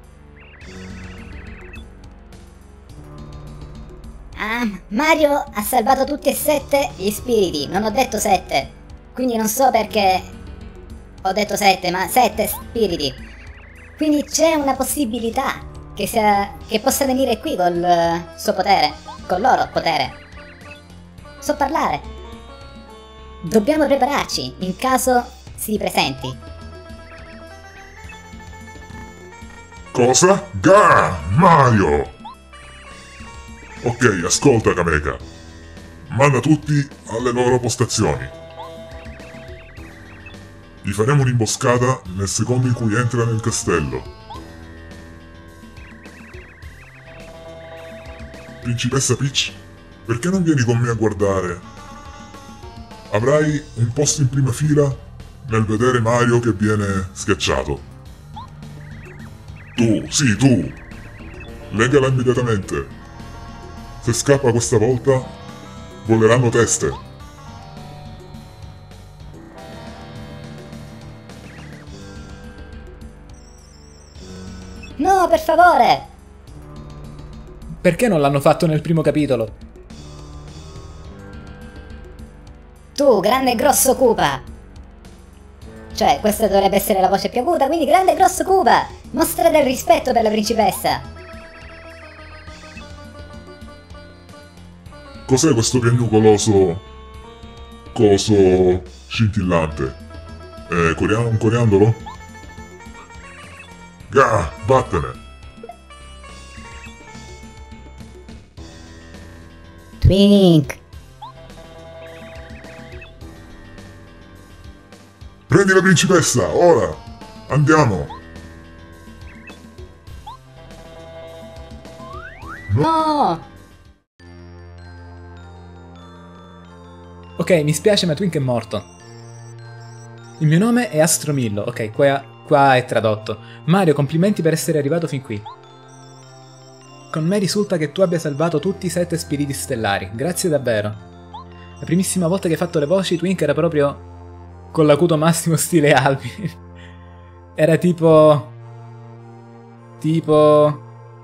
Ah, Mario ha salvato tutti e sette gli spiriti. Non ho detto sette. Quindi non so perché ho detto sette, ma sette spiriti. Quindi c'è una possibilità che, sia, che possa venire qui col uh, suo potere. Con loro potere. So parlare. Dobbiamo prepararci in caso si ripresenti. Cosa? Ga! Mario! Ok, ascolta Kameka. Manda tutti alle loro postazioni. Gli faremo un'imboscata nel secondo in cui entra nel castello. Principessa Peach, perché non vieni con me a guardare? Avrai un posto in prima fila nel vedere Mario che viene schiacciato. Tu, sì, tu! Legala immediatamente. Se scappa questa volta, voleranno teste. No, per favore! Perché non l'hanno fatto nel primo capitolo? Tu, grande e grosso Koopa! Cioè, questa dovrebbe essere la voce più acuta, quindi grande e grosso Koopa! Mostra del rispetto per la principessa! Cos'è questo piagnucoloso coso scintillante? È coreano, un coriandolo? Gah, vattene! Twink! Prendi la principessa, ora! Andiamo! No! Ok, mi spiace ma Twink è morto. Il mio nome è Astromillo, ok, qua, qua è tradotto. Mario, complimenti per essere arrivato fin qui. Con me risulta che tu abbia salvato tutti i sette spiriti stellari, grazie davvero. La primissima volta che hai fatto le voci Twink era proprio con l'acuto massimo stile Alvin. Era tipo... tipo...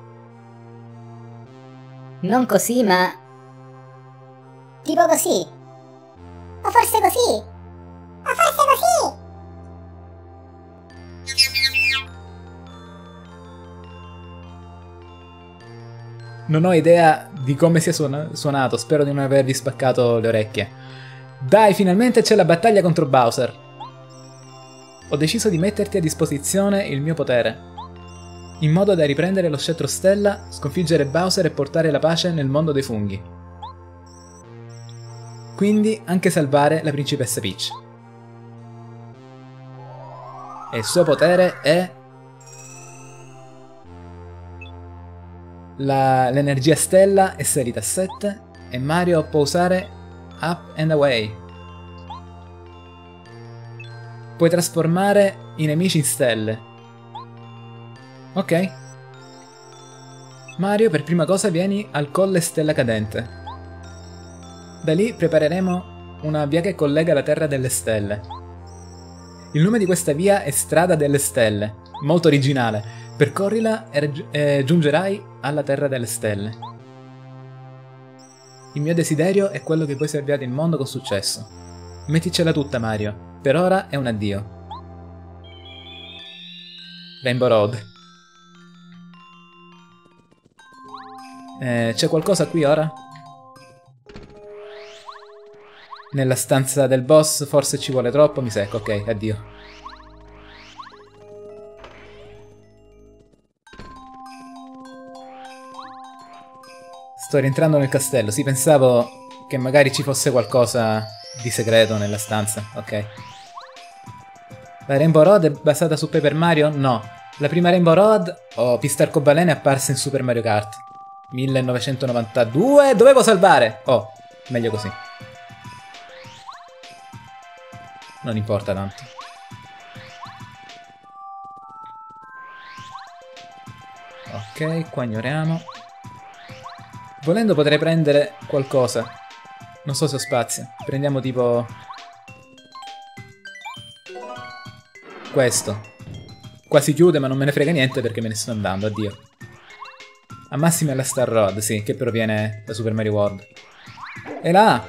Non così, ma... Tipo così. O forse così. O forse così. Non ho idea di come sia suona suonato, spero di non avervi spaccato le orecchie. Dai, finalmente c'è la battaglia contro Bowser. Ho deciso di metterti a disposizione il mio potere, in modo da riprendere lo scettro stella, sconfiggere Bowser e portare la pace nel mondo dei funghi. Quindi anche salvare la principessa Peach. E il suo potere è... l'energia stella è salita a sette e Mario può usare Up and Away. Puoi trasformare i nemici in stelle. Ok. Mario, per prima cosa vieni al Colle Stella Cadente. Da lì prepareremo una via che collega la Terra delle Stelle. Il nome di questa via è Strada delle Stelle, molto originale. Percorrila e, e giungerai alla Terra delle Stelle. Il mio desiderio è quello che puoi salvare il mondo con successo. Metticela tutta, Mario. Per ora è un addio. Rainbow Road. Eh, c'è qualcosa qui ora? Nella stanza del boss forse ci vuole troppo, mi secco, ok, addio. Sto rientrando nel castello, sì, pensavo che magari ci fosse qualcosa di segreto nella stanza, ok. La Rainbow Road è basata su Paper Mario? No. La prima Rainbow Road o Pista Arcobaleno è apparsa in Super Mario Kart. millenovecentonovantadue, dovevo salvare! Oh, meglio così. Non importa tanto. Ok, qua ignoriamo. Volendo potrei prendere qualcosa. Non so se ho spazio. Prendiamo tipo... questo. Qua si chiude ma non me ne frega niente perché me ne sto andando, addio. A massimo è la Star Road, sì, che proviene da Super Mario World. E là!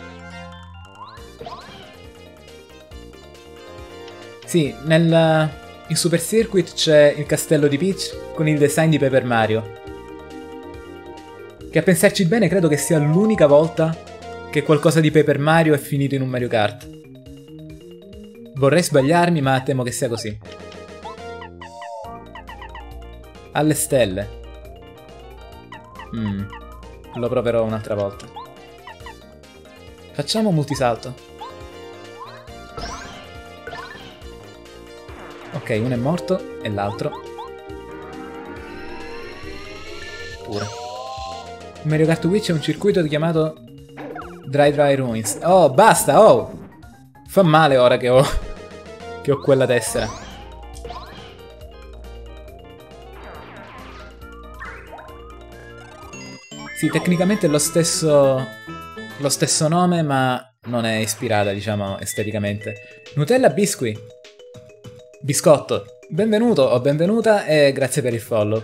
Sì, nel... in Super Circuit c'è il castello di Peach con il design di Paper Mario. Che a pensarci bene credo che sia l'unica volta che qualcosa di Paper Mario è finito in un Mario Kart. Vorrei sbagliarmi, ma temo che sia così. Alle stelle. Mm, lo proverò un'altra volta. Facciamo un multisalto. Ok, uno è morto e l'altro pure. In Mario Kart Wii c'è un circuito chiamato Dry Dry Ruins. Oh, basta, oh! Fa male ora che ho che ho quella tessera. Sì, tecnicamente è lo stesso lo stesso nome, ma non è ispirata, diciamo, esteticamente. Nutella Biscuit. Biscotto. Benvenuto o benvenuta e grazie per il follow.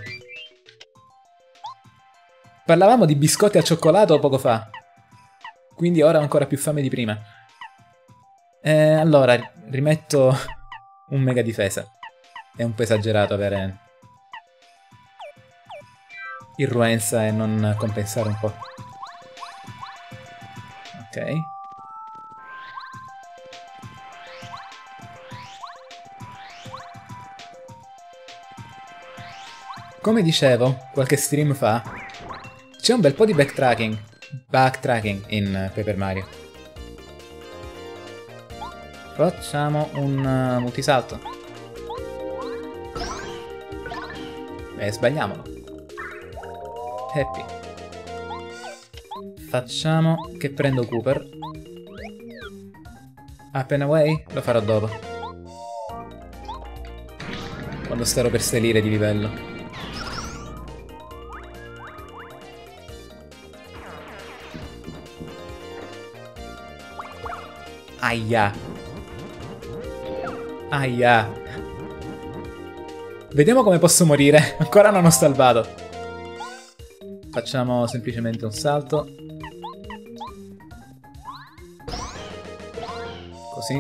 Parlavamo di biscotti al cioccolato poco fa, quindi ora ho ancora più fame di prima. E allora, rimetto un mega difesa. È un po' esagerato avere irruenza e non compensare un po'. Ok. Come dicevo, qualche stream fa, c'è un bel po' di backtracking, backtracking in Paper Mario. Facciamo un uh, multisalto. E sbagliamolo. Happy. Facciamo che prendo Cooper. Up and away? Lo farò dopo. Quando starò per salire di livello. Aia. Aia. Vediamo come posso morire. Ancora non ho salvato. Facciamo semplicemente un salto. Così.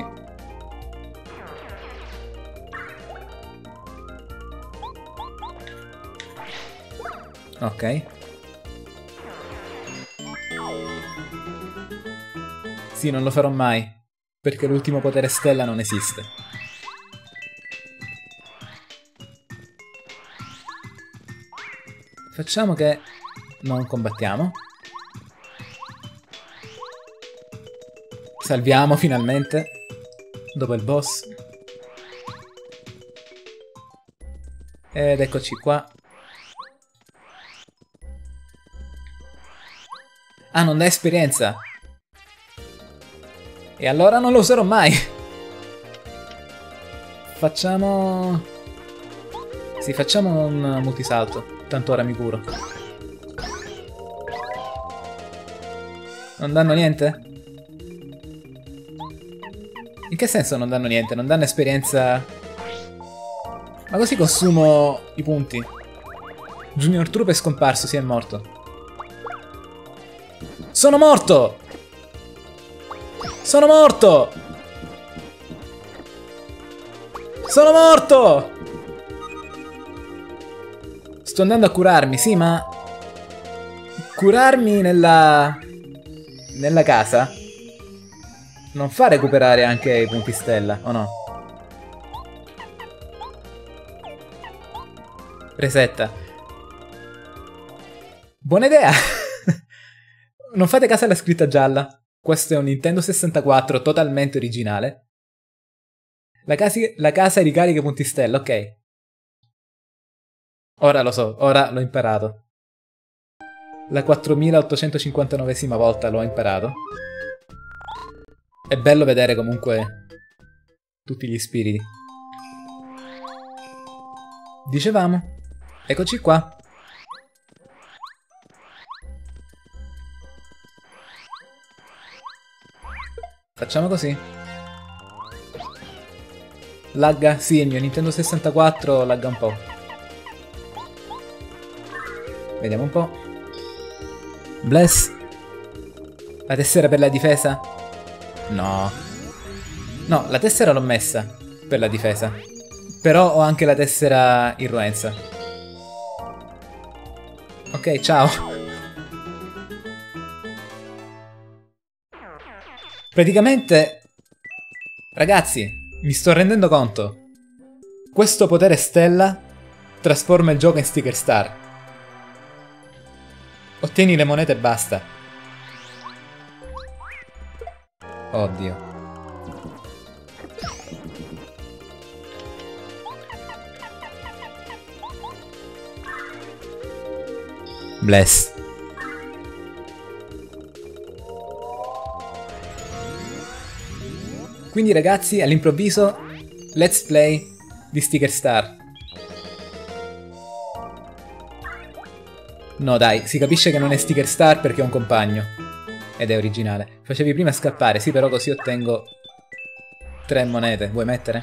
Ok. Sì, non lo farò mai. Perché l'ultimo potere stella non esiste. Facciamo che non combattiamo. Salviamo finalmente. Dopo il boss. Ed eccoci qua. Ah, non dà esperienza. E allora non lo userò mai. Facciamo... Sì, facciamo un multisalto. Tanto ora mi curo. Non danno niente? In che senso non danno niente? Non danno esperienza... Ma così consumo i punti. Junior Troop è scomparso, si è morto. Sono morto! Sono morto! Sono morto! Sto andando a curarmi, sì, ma... Curarmi nella... Nella casa non fa recuperare anche i punti stella, o no? Resetta. Buona idea! Non fate caso alla scritta gialla. Questo è un Nintendo sessantaquattro totalmente originale. La, casi la casa ricarica punti stella, ok. Ora lo so, ora l'ho imparato. La quattromilaottocentocinquantanovesima volta l'ho imparato. È bello vedere comunque tutti gli spiriti. Dicevamo, eccoci qua. Facciamo così. Lagga? Sì, il mio Nintendo sessantaquattro lagga un po'. Vediamo un po'. Bless. La tessera per la difesa? No. No, la tessera l'ho messa per la difesa. Però ho anche la tessera irruenza. Ok, ciao. Praticamente, ragazzi, mi sto rendendo conto. Questo potere stella trasforma il gioco in Sticker Star. Ottieni le monete e basta. Oddio. Bless. Quindi ragazzi, all'improvviso, let's play di Sticker Star. No dai, si capisce che non è Sticker Star perché è un compagno. Ed è originale. Facevi prima scappare, sì, però così ottengo tre monete. Vuoi mettere?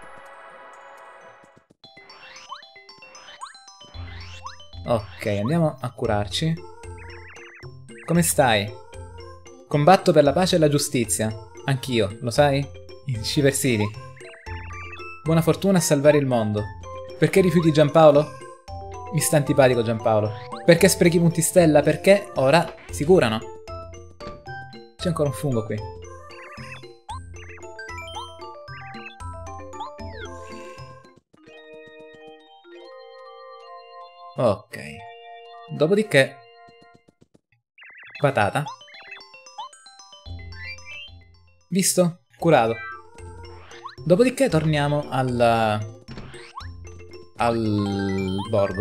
Ok, andiamo a curarci. Come stai? Combatto per la pace e la giustizia. Anch'io, lo sai? In Shiver City. Buona fortuna a salvare il mondo. Perché rifiuti Giampaolo? Mi sta antipatico Giampaolo. Perché sprechi punti stella? Perché ora si curano. C'è ancora un fungo qui. Ok. Dopodiché... patata. Visto? Curato. Dopodiché torniamo al... al borgo.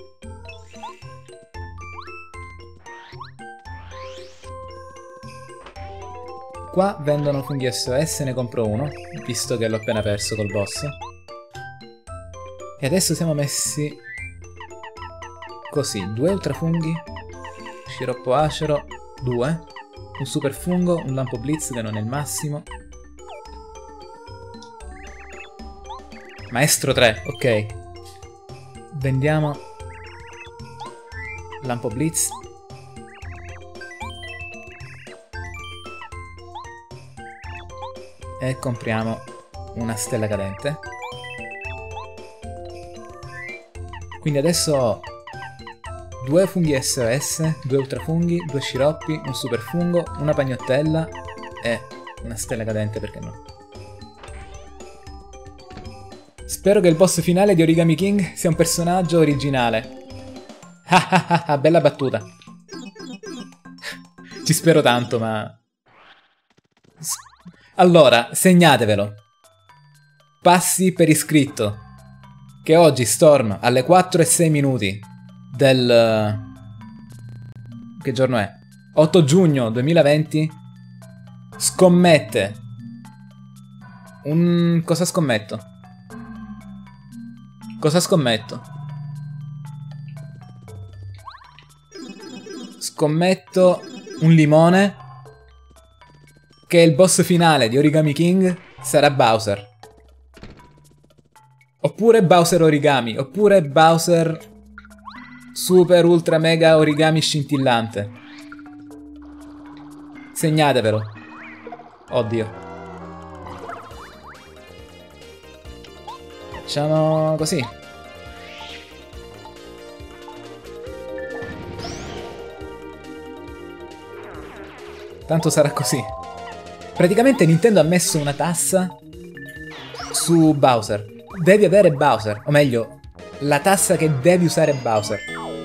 Qua vendono funghi S O S, ne compro uno, visto che l'ho appena perso col boss. E adesso siamo messi... così, due ultrafunghi, sciroppo acero, due, un super fungo, un lampo blitz che non è il massimo. Maestro tre, ok. Vendiamo lampo blitz. E compriamo una stella cadente. Quindi adesso ho due funghi S O S, due ultrafunghi, due sciroppi, un super fungo, una pagnottella e una stella cadente, perché no? Spero che il boss finale di Origami King sia un personaggio originale. Ah ah ah ah, bella battuta. Ci spero tanto, ma... Allora, segnatevelo. Passi per iscritto. Che oggi Storm alle quattro e sei minuti del... che giorno è? otto giugno duemilaventi scommette un... cosa scommetto? Cosa scommetto? Scommetto un limone che il boss finale di Origami King sarà Bowser. Oppure Bowser Origami, oppure Bowser Super Ultra Mega Origami Scintillante. Segnatevelo. Oddio. Facciamo così. Tanto sarà così. Praticamente Nintendo ha messo una tassa su Bowser. Devi avere Bowser, o meglio, la tassa che devi usare Bowser.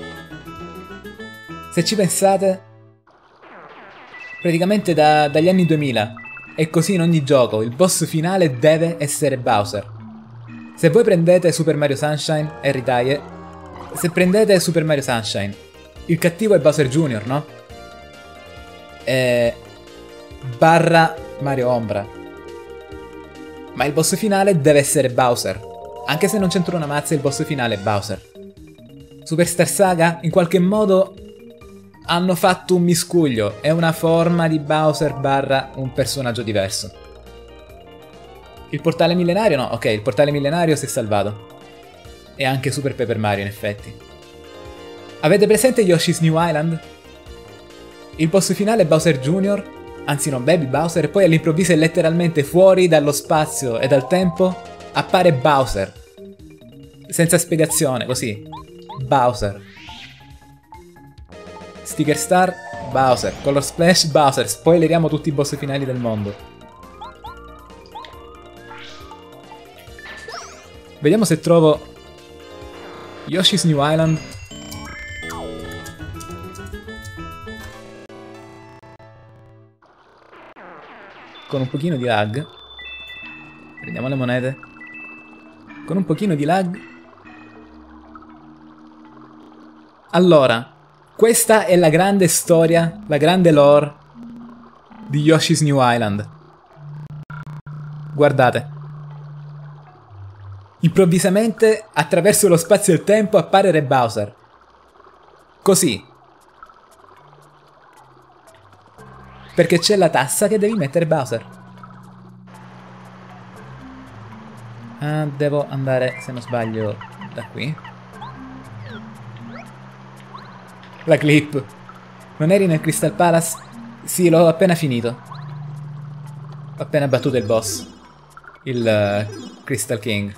Se ci pensate, praticamente da, dagli anni duemila è così in ogni gioco, il boss finale deve essere Bowser. Se voi prendete Super Mario Sunshine e Retire, se prendete Super Mario Sunshine, il cattivo è Bowser Junior, no? E... barra Mario Ombra. Ma il boss finale deve essere Bowser. Anche se non c'entra una mazza, il boss finale è Bowser. Superstar Saga, in qualche modo, hanno fatto un miscuglio. È una forma di Bowser barra un personaggio diverso. Il portale millenario no, ok, il portale millenario si è salvato. E anche Super Paper Mario, in effetti. Avete presente Yoshi's New Island? Il boss finale è Bowser Junior, anzi no, Baby Bowser, e poi all'improvviso è letteralmente fuori dallo spazio e dal tempo appare Bowser. Senza spiegazione, così. Bowser. Sticker Star, Bowser. Color Splash, Bowser. Spoileriamo tutti i boss finali del mondo. Vediamo se trovo Yoshi's New Island. Con un pochino di lag. Prendiamo le monete. Con un pochino di lag. Allora, questa è la grande storia, la grande lore di Yoshi's New Island. Guardate. Improvvisamente, attraverso lo spazio e il tempo, appare Re Bowser. Così. Perché c'è la tassa che devi mettere Bowser. Ah, devo andare, se non sbaglio, da qui. La clip. Non eri nel Crystal Palace? Sì, l'ho appena finito. Ho appena battuto il boss. Il uh, Crystal King.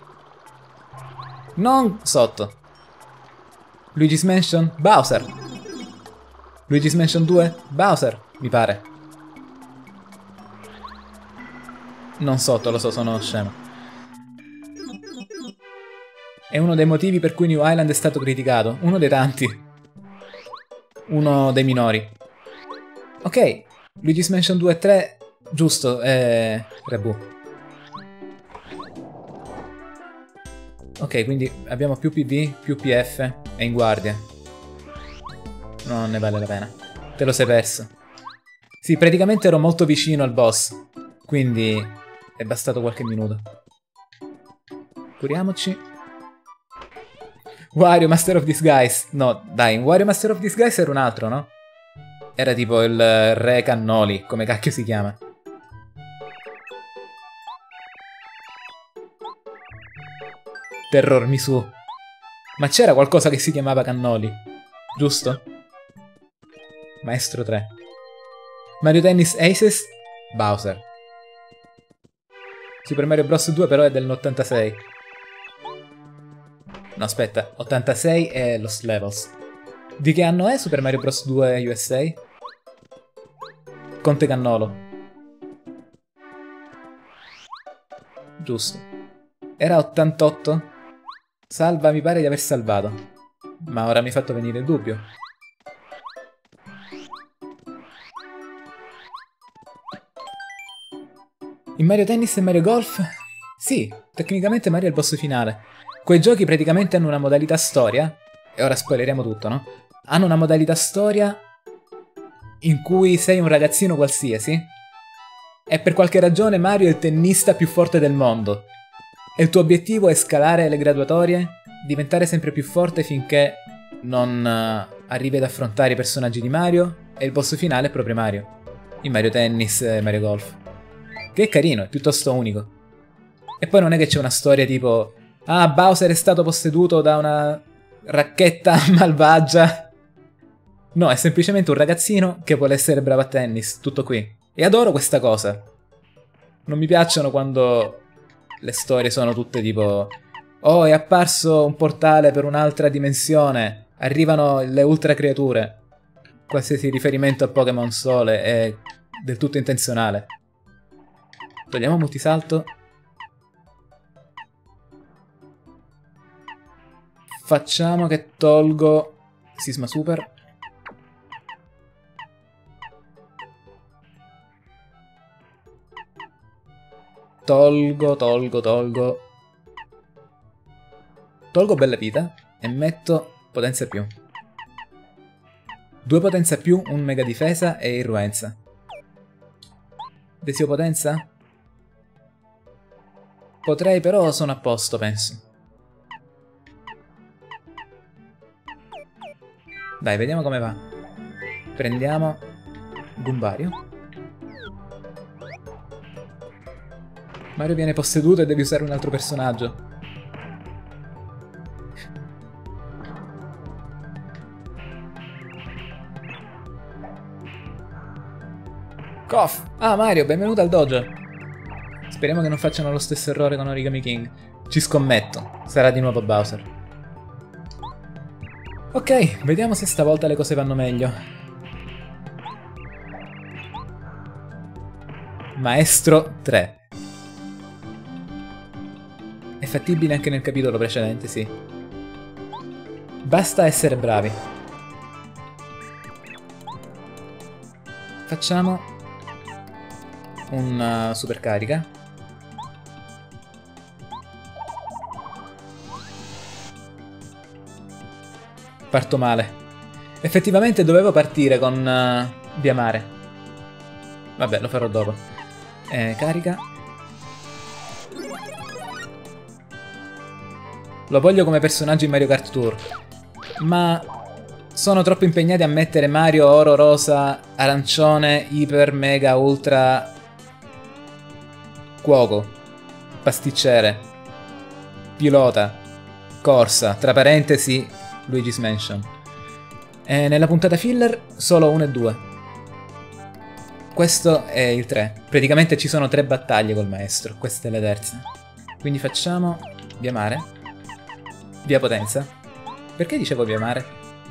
Non sotto. Luigi's Mansion? Bowser. Luigi's Mansion due? Bowser, mi pare. Non sotto, lo so, sono scemo. È uno dei motivi per cui New Island è stato criticato. Uno dei tanti. Uno dei minori. Ok, Luigi's Mansion due e tre, giusto, è... Rebu. Ok, quindi abbiamo più P V, più P F e in guardia. Non ne vale la pena. Te lo sei perso. Sì, praticamente ero molto vicino al boss. Quindi è bastato qualche minuto. Curiamoci. Wario Master of Disguise. No, dai, in Wario Master of Disguise era un altro, no? Era tipo il Re Cannoli, come cacchio si chiama. Terror Misu. Ma c'era qualcosa che si chiamava Cannoli, giusto? Maestro tre. Mario Tennis Aces? Bowser. Super Mario Bros. due però è dell'ottantasei. No, aspetta, ottantasei è Lost Levels. Di che anno è Super Mario Bros. due U S A? Conte Cannolo. Giusto. Era ottantotto? Salva, mi pare di aver salvato. Ma ora mi hai fatto venire il dubbio. In Mario Tennis e Mario Golf? Sì, tecnicamente Mario è il boss finale. Quei giochi praticamente hanno una modalità storia, e ora spoileriamo tutto, no? Hanno una modalità storia in cui sei un ragazzino qualsiasi e per qualche ragione Mario è il tennista più forte del mondo e il tuo obiettivo è scalare le graduatorie diventare sempre più forte finché non uh, arrivi ad affrontare i personaggi di Mario e il boss finale è proprio Mario. In Mario Tennis e Mario Golf. Che è carino, è piuttosto unico. E poi non è che c'è una storia tipo ah, Bowser è stato posseduto da una racchetta malvagia. No, è semplicemente un ragazzino che vuole essere bravo a tennis, tutto qui. E adoro questa cosa. Non mi piacciono quando le storie sono tutte tipo oh, è apparso un portale per un'altra dimensione, arrivano le ultra creature. Qualsiasi riferimento a Pokémon Sole è del tutto intenzionale. Togliamo multisalto. Facciamo che tolgo Sisma Super. Tolgo, tolgo, tolgo. Tolgo bella vita e metto potenza più. Due potenza più, un mega difesa e irruenza. Desio potenza? Potrei, però sono a posto, penso. Dai, vediamo come va. Prendiamo Goombario. Mario viene posseduto e devi usare un altro personaggio. Koff! Ah, Mario, benvenuto al dojo. Speriamo che non facciano lo stesso errore con Origami King. Ci scommetto, sarà di nuovo Bowser. Ok, vediamo se stavolta le cose vanno meglio. Maestro tre. È fattibile anche nel capitolo precedente, sì. Basta essere bravi. Facciamo una super carica. Parto male. Effettivamente dovevo partire con uh, Via Mare. Vabbè, lo farò dopo. Eh, carica. Lo voglio come personaggio in Mario Kart Tour, ma sono troppo impegnati a mettere Mario oro, rosa, arancione, iper, mega, ultra, cuoco, pasticcere, pilota, corsa, tra parentesi Luigi's Mansion. E nella puntata filler solo uno e due. Questo è il tre. Praticamente ci sono tre battaglie col maestro, questa è la terza. Quindi facciamo Via Mare. Via Potenza. Perché dicevo Via Mare?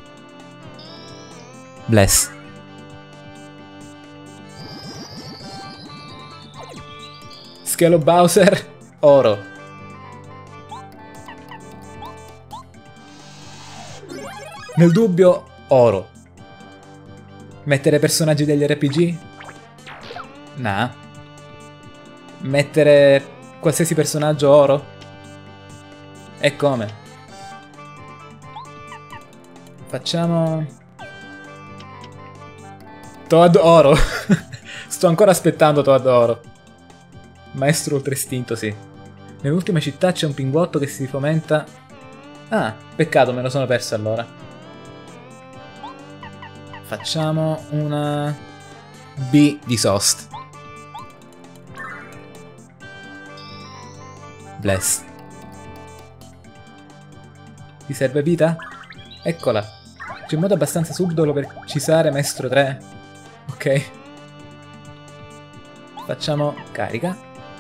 Bless. Scalo Bowser. Oro. Nel dubbio, oro. Mettere personaggi degli R P G? Nah. Mettere qualsiasi personaggio oro? E come? Facciamo Toad oro. Sto ancora aspettando Toad oro. Maestro ultra istinto, sì. Nell'ultima città c'è un pinguotto che si fomenta. Ah, peccato, me lo sono perso allora. Facciamo una B di Sost. Bless. Ti serve vita? Eccola. C'è un modo abbastanza subdolo per cisare Maestro tre. Ok. Facciamo carica.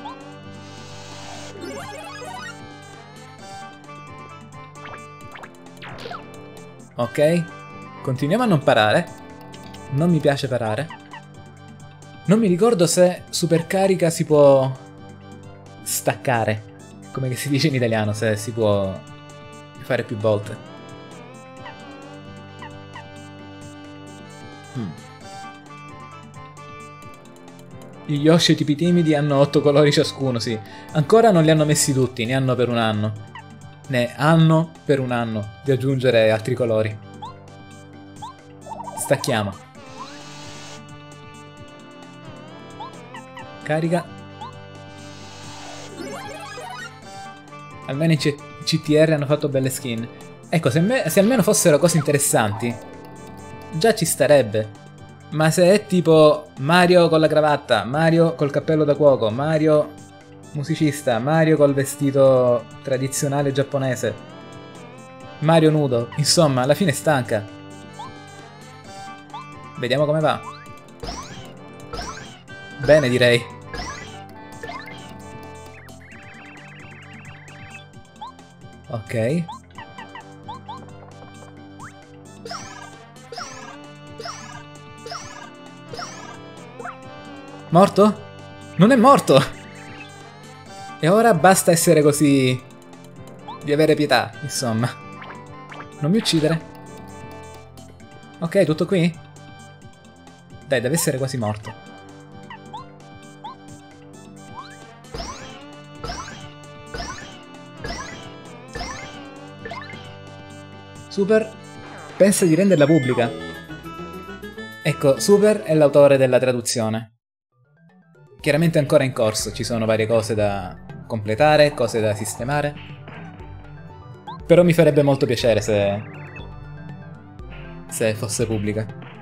Ok. Continuiamo a non parare. Non mi piace parare. Non mi ricordo se super carica si può staccare. Come che si dice in italiano, se si può fare più volte. Hmm. Gli Yoshi tipi timidi hanno otto colori ciascuno, sì. Ancora non li hanno messi tutti, ne hanno per un anno. Ne hanno per un anno di aggiungere altri colori. Stacchiamo. Carica. Almeno ci, C T R hanno fatto belle skin. Ecco, se, me se almeno fossero cose interessanti, già ci starebbe. Ma se è tipo Mario con la cravatta, Mario col cappello da cuoco, Mario musicista, Mario col vestito tradizionale giapponese, Mario nudo, insomma, alla fine stanca. Vediamo come va. Bene, direi. Ok. Morto? Non è morto! E ora basta essere così... di avere pietà, insomma. Non mi uccidere. Ok, tutto qui? Dai, deve essere quasi morto. Super pensa di renderla pubblica. Ecco, Super è l'autore della traduzione. Chiaramente è ancora in corso, ci sono varie cose da completare, cose da sistemare. Però mi farebbe molto piacere se... se fosse pubblica.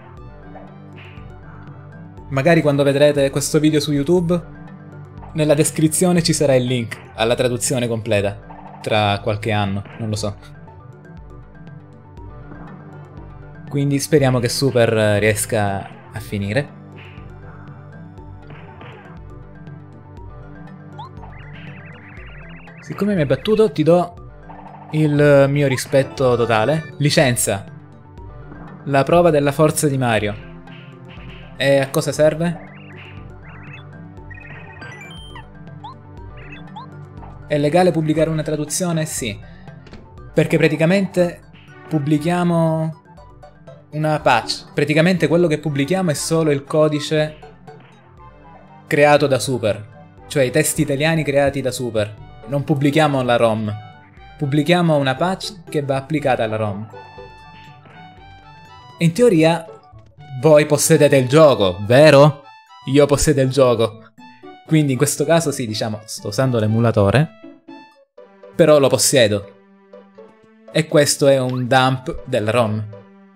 Magari quando vedrete questo video su YouTube, nella descrizione ci sarà il link alla traduzione completa. Tra qualche anno, non lo so. Quindi speriamo che Super riesca a finire. Siccome mi hai battuto, ti do il mio rispetto totale. Licenza. La prova della forza di Mario. E a cosa serve? È legale pubblicare una traduzione? Sì. Perché praticamente pubblichiamo una patch. Praticamente quello che pubblichiamo è solo il codice creato da Super. Cioè i testi italiani creati da Super. Non pubblichiamo la ROM, pubblichiamo una patch che va applicata alla ROM. In teoria, voi possedete il gioco, vero? Io possiedo il gioco. Quindi in questo caso sì, diciamo, sto usando l'emulatore, però lo possiedo. E questo è un dump della ROM.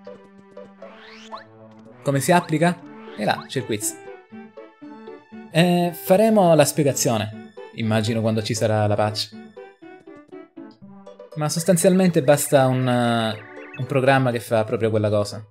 Come si applica? E là, c'è il quiz. E faremo la spiegazione. Immagino quando ci sarà la patch. Ma sostanzialmente basta un, uh, un programma che fa proprio quella cosa.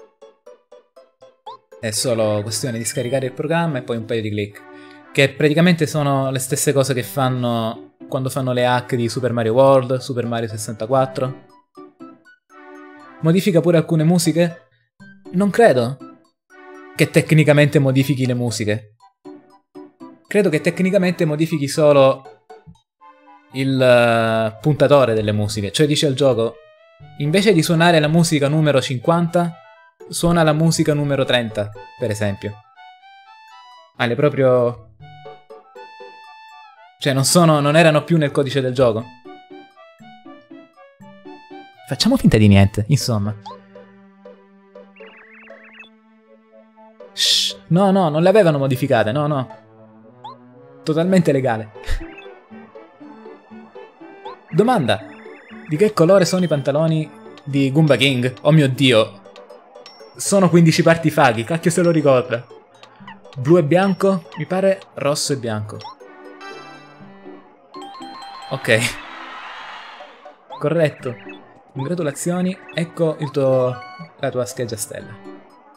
È solo questione di scaricare il programma e poi un paio di click. Che praticamente sono le stesse cose che fanno quando fanno le hack di Super Mario World, Super Mario sessantaquattro. Modifica pure alcune musiche? Non credo che tecnicamente modifichi le musiche. Credo che tecnicamente modifichi solo il uh, puntatore delle musiche. Cioè dice al gioco, invece di suonare la musica numero cinquanta, suona la musica numero trenta, per esempio. Ah, le proprio... Cioè non sono, non erano più nel codice del gioco. Facciamo finta di niente, insomma. Shh, no, no, non le avevano modificate, no, no. Totalmente legale. Domanda. Di che colore sono i pantaloni di Goomba King? Oh mio Dio. Sono quindici parti faghi, cacchio se lo ricorda. Blu e bianco? Mi pare rosso e bianco. Ok. Corretto. Congratulazioni, ecco il tuo... la tua scheggia stella.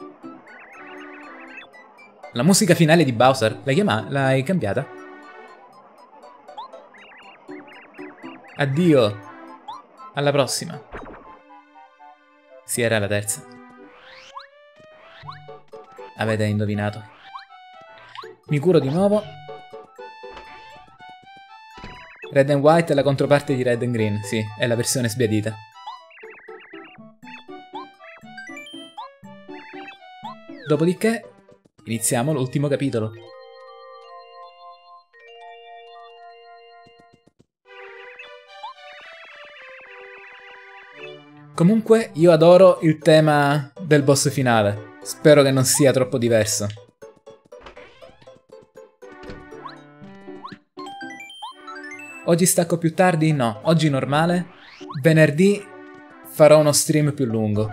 La musica finale di Bowser, l'hai chiamata? L'hai cambiata? Addio. Alla prossima. Sì, era la terza. Avete indovinato. Mi curo di nuovo. Red and White è la controparte di Red and Green, sì, è la versione sbiadita. Dopodiché, iniziamo l'ultimo capitolo. Comunque, io adoro il tema del boss finale. Spero che non sia troppo diverso. Oggi stacco più tardi? No. Oggi normale. Venerdì farò uno stream più lungo.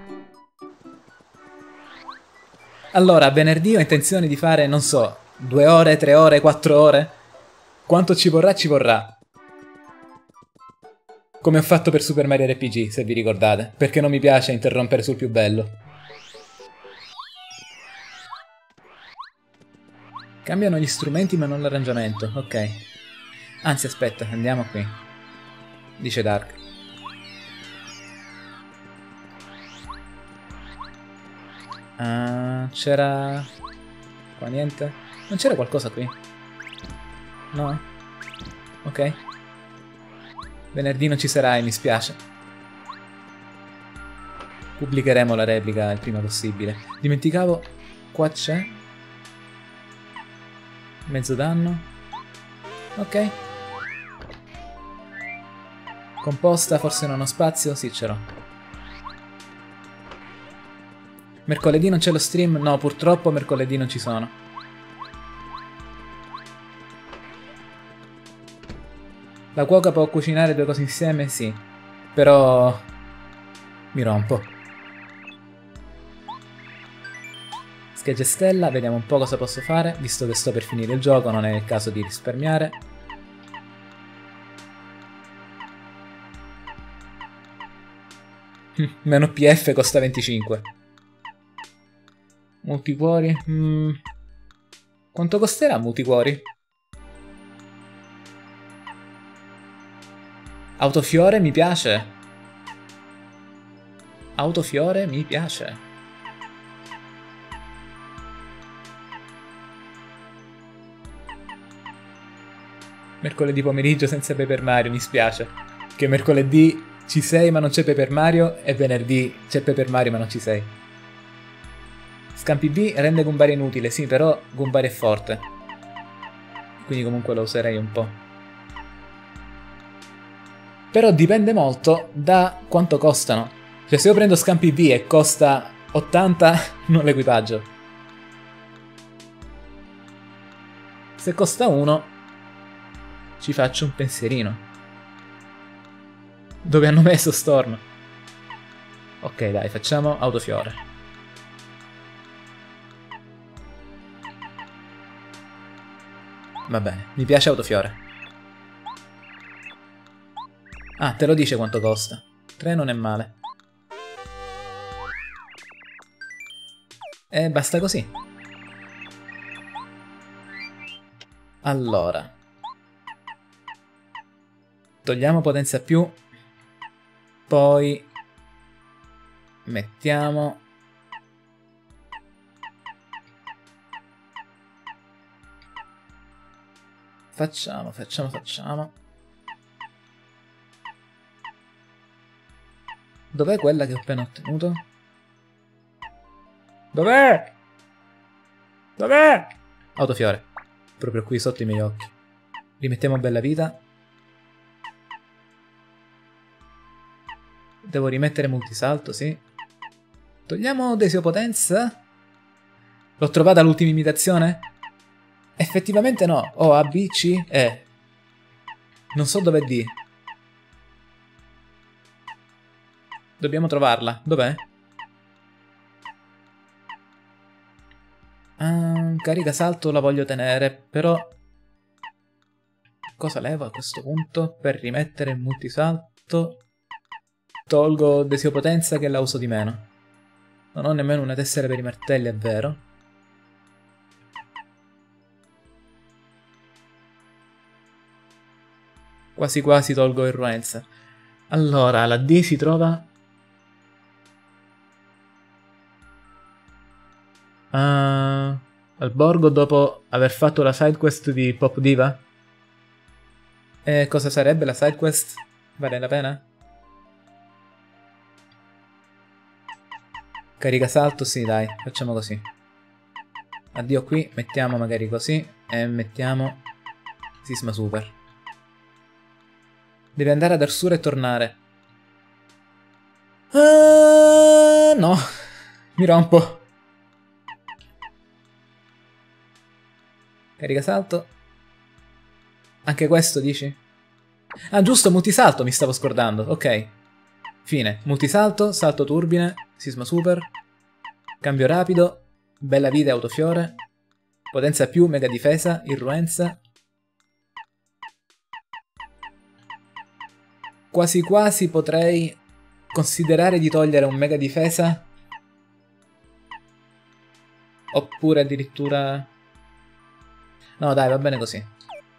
Allora, venerdì ho intenzione di fare, non so, due ore, tre ore, quattro ore. Quanto ci vorrà, ci vorrà. Come ho fatto per Super Mario R P G, se vi ricordate. Perché non mi piace interrompere sul più bello. Cambiano gli strumenti ma non l'arrangiamento, ok. Anzi, aspetta, andiamo qui. Dice Dark. Ah, c'era... Qua niente? Non c'era qualcosa qui? No? Ok. Venerdì non ci sarai, mi spiace. Pubblicheremo la replica il prima possibile. Dimenticavo... Qua c'è... Mezzo danno. Ok. Composta, forse non ho spazio? Sì, ce l'ho. Mercoledì non c'è lo stream? No, purtroppo mercoledì non ci sono. La cuoca può cucinare due cose insieme? Sì. Però... mi rompo. Scheggia stella, vediamo un po' cosa posso fare. Visto che sto per finire il gioco, non è il caso di risparmiare. Meno P F costa venticinque. Multicuori? Mm. Quanto costerà multicuori? Autofiore mi piace. Autofiore mi piace. Mercoledì pomeriggio senza Paper Mario, mi spiace. Che mercoledì ci sei ma non c'è Paper Mario e venerdì c'è Paper Mario ma non ci sei. Scampi B rende Goombaria inutile, sì, però Goombaria è forte. Quindi comunque lo userei un po'. Però dipende molto da quanto costano. Cioè se io prendo Scampi B e costa ottanta, non l'equipaggio. Se costa uno, ci faccio un pensierino. Dove hanno messo Storm? Ok, dai, facciamo Autofiore. Va bene, mi piace Autofiore. Ah, te lo dice quanto costa. tre non è male. E basta così. Allora. Togliamo potenza più. Poi mettiamo... Facciamo, facciamo, facciamo. Dov'è quella che ho appena ottenuto? Dov'è? Dov'è? Autofiore. Proprio qui sotto i miei occhi. Rimettiamo bella vita. Devo rimettere multisalto, sì. Togliamo desiopotenza. L'ho trovata l'ultima imitazione? Effettivamente no. Oh, A, B, C, E. Non so dov'è D. Dobbiamo trovarla. Dov'è? Ah, carica salto la voglio tenere, però... Cosa levo a questo punto? Per rimettere il multisalto... Tolgo desiopotenza che la uso di meno. Non ho nemmeno una tessera per i martelli, è vero. Quasi quasi tolgo irruenza. Allora, la D si trova... Uh, al borgo dopo aver fatto la sidequest di Pop Diva? E cosa sarebbe la sidequest? Vale la pena? Carica salto? Sì, dai, facciamo così. Addio qui, mettiamo magari così e mettiamo Sisma Super. Devi andare ad Arsura e tornare. Uh, no, mi rompo. Carica salto. Anche questo dici? Ah, giusto, multisalto, mi stavo scordando. Ok. Fine. Multisalto, salto turbine, sisma super, cambio rapido, bella vita e autofiore, potenza più, mega difesa, irruenza. Quasi quasi potrei considerare di togliere un mega difesa. Oppure addirittura... No, dai, va bene così.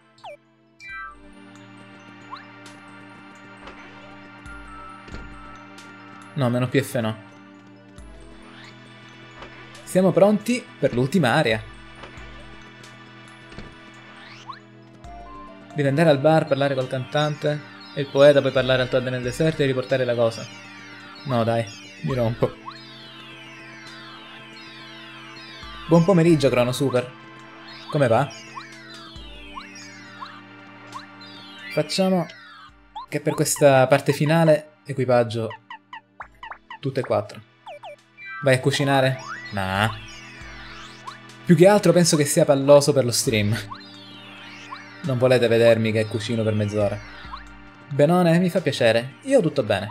No, meno P F no. Siamo pronti per l'ultima area. Devi andare al bar, parlare col cantante e il poeta, poi parlare al Toad nel deserto e riportare la cosa. No, dai, mi rompo. Buon pomeriggio, Crono Super. Come va? Facciamo che per questa parte finale equipaggio tutte e quattro. Vai a cucinare? Nah. Più che altro penso che sia palloso per lo stream. Non volete vedermi che cucino per mezz'ora. Benone, mi fa piacere. Io tutto bene.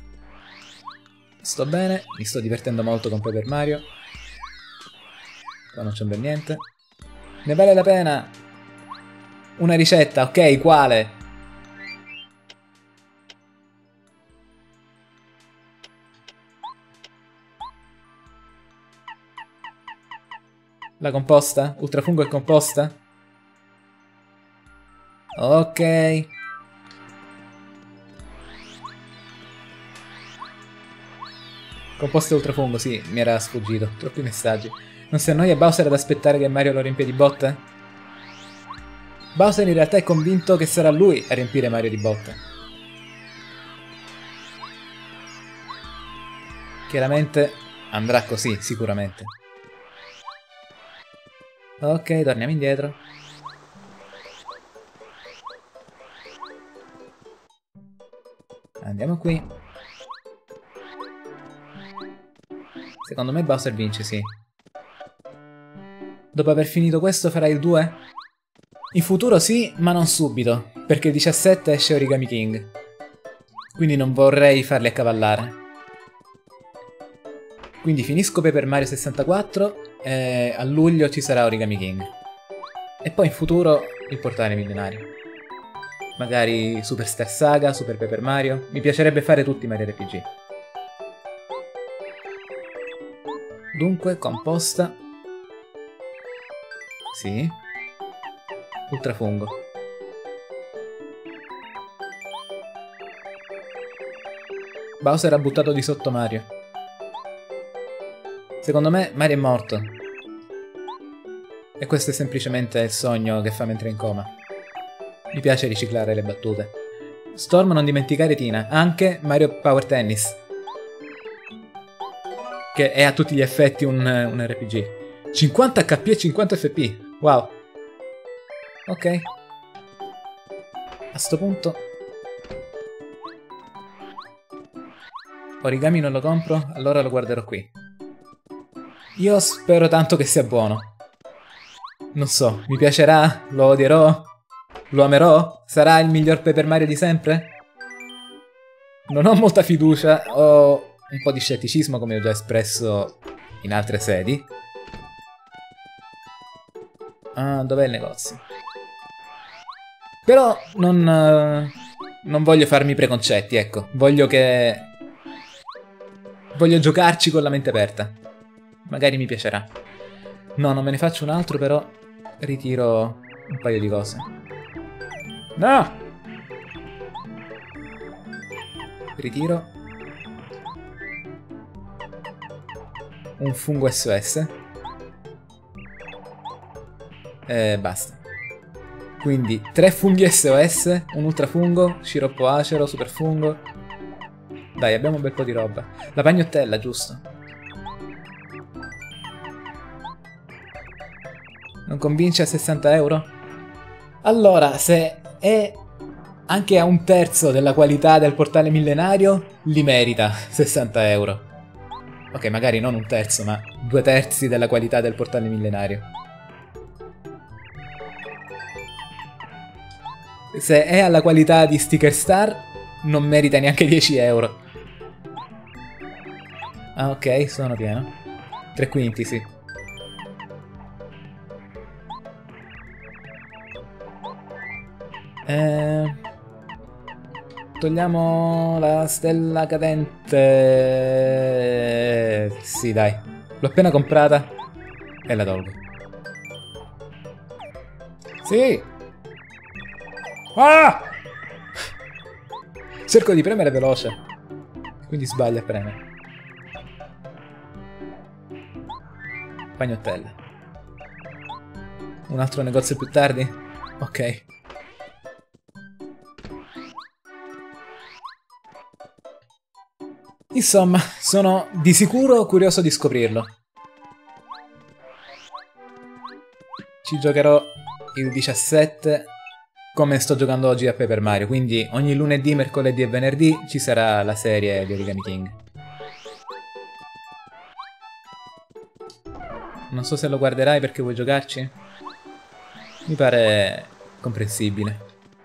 Sto bene, mi sto divertendo molto con Paper Mario. Qua non c'è ben niente. Ne vale la pena. Una ricetta, ok, quale? La composta? Ultrafungo e composta? Ok. Composta e ultrafungo, sì, mi era sfuggito. Troppi messaggi. Non si annoia Bowser ad aspettare che Mario lo riempia di botte? Bowser in realtà è convinto che sarà lui a riempire Mario di botte. Chiaramente andrà così, sicuramente. Ok, torniamo indietro. Andiamo qui. Secondo me Bowser vince, sì. Dopo aver finito questo farai il due? In futuro sì, ma non subito, perché il diciassette esce Origami King. Quindi non vorrei farli accavallare. Quindi finisco Paper Mario sessantaquattro e a luglio ci sarà Origami King. E poi in futuro il portale millenario. Magari Super Star Saga, Super Paper Mario. Mi piacerebbe fare tutti i Mario R P G. Dunque, composta. Sì. Ultrafungo. Bowser ha buttato di sotto Mario. Secondo me Mario è morto. E questo è semplicemente il sogno che fa mentre è in coma. Mi piace riciclare le battute. Storm, non dimenticare Tina. Anche Mario Power Tennis. Che è a tutti gli effetti un, un R P G. cinquanta H P e cinquanta F P. Wow. Ok. A sto punto... Origami non lo compro, allora lo guarderò qui. Io spero tanto che sia buono. Non so, mi piacerà? Lo odierò? Lo amerò? Sarà il miglior Paper Mario di sempre? Non ho molta fiducia, ho un po' di scetticismo come ho già espresso in altre sedi. Ah, dov'è il negozio? Però non, uh, non voglio farmi preconcetti, ecco. Voglio che... Voglio giocarci con la mente aperta. Magari mi piacerà. No, non me ne faccio un altro, però ritiro un paio di cose. No! Ritiro. Un fungo S O S. E basta. Quindi tre funghi S O S, un ultrafungo, sciroppo acero, superfungo. Dai, abbiamo un bel po' di roba. La pagnottella, giusto. Non convince a sessanta euro? Allora, se è anche a un terzo della qualità del portale millenario, li merita sessanta euro. Ok, magari non un terzo, ma due terzi della qualità del portale millenario. Se è alla qualità di Sticker Star, non merita neanche dieci euro. Ah, ok, sono pieno. Tre quinti, sì. Eh... Togliamo la stella cadente. Sì, dai. L'ho appena comprata e la tolgo. Sì. Ah! Cerco di premere veloce, quindi sbaglio a premere. Pagnottella. Un altro negozio più tardi? Ok. Insomma, sono di sicuro curioso di scoprirlo. Ci giocherò il diciassette come sto giocando oggi a Paper Mario, quindi ogni lunedì, mercoledì e venerdì ci sarà la serie di Origami King. Non so se lo guarderai perché vuoi giocarci? Mi pare comprensibile.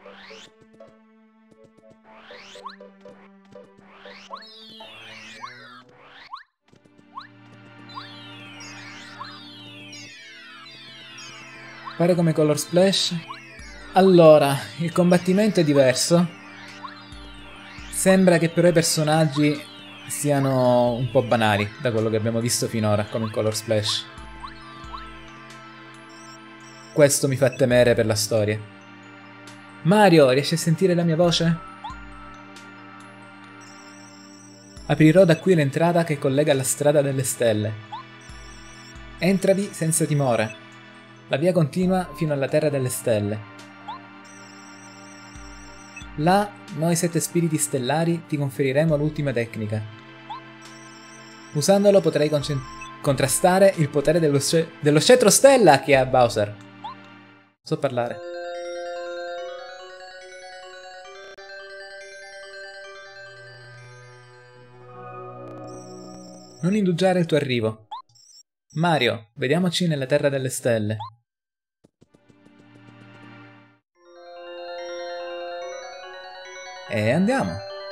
Pare come Color Splash. Allora, il combattimento è diverso. Sembra che però i personaggi siano un po' banali da quello che abbiamo visto finora come in Color Splash. Questo mi fa temere per la storia. Mario, riesci a sentire la mia voce? Aprirò da qui l'entrata che collega alla strada delle stelle. Entravi senza timore. La via continua fino alla terra delle stelle. Là, noi sette spiriti stellari ti conferiremo l'ultima tecnica. Usandolo potrai contrastare il potere dello, dello scettro stella che ha Bowser. So parlare. Non indugiare il tuo arrivo. Mario, vediamoci nella terra delle stelle. E andiamo.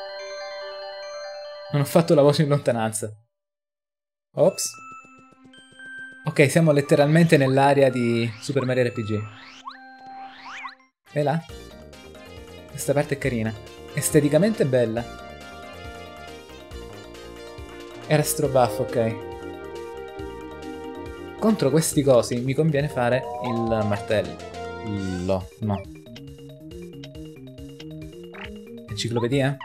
Non ho fatto la voce in lontananza. Ops. Ok, siamo letteralmente nell'area di Super Mario R P G. E là? Questa parte è carina. Esteticamente bella. Era strobaffo, ok. Contro questi cosi mi conviene fare il martello. No, no. Enciclopedia?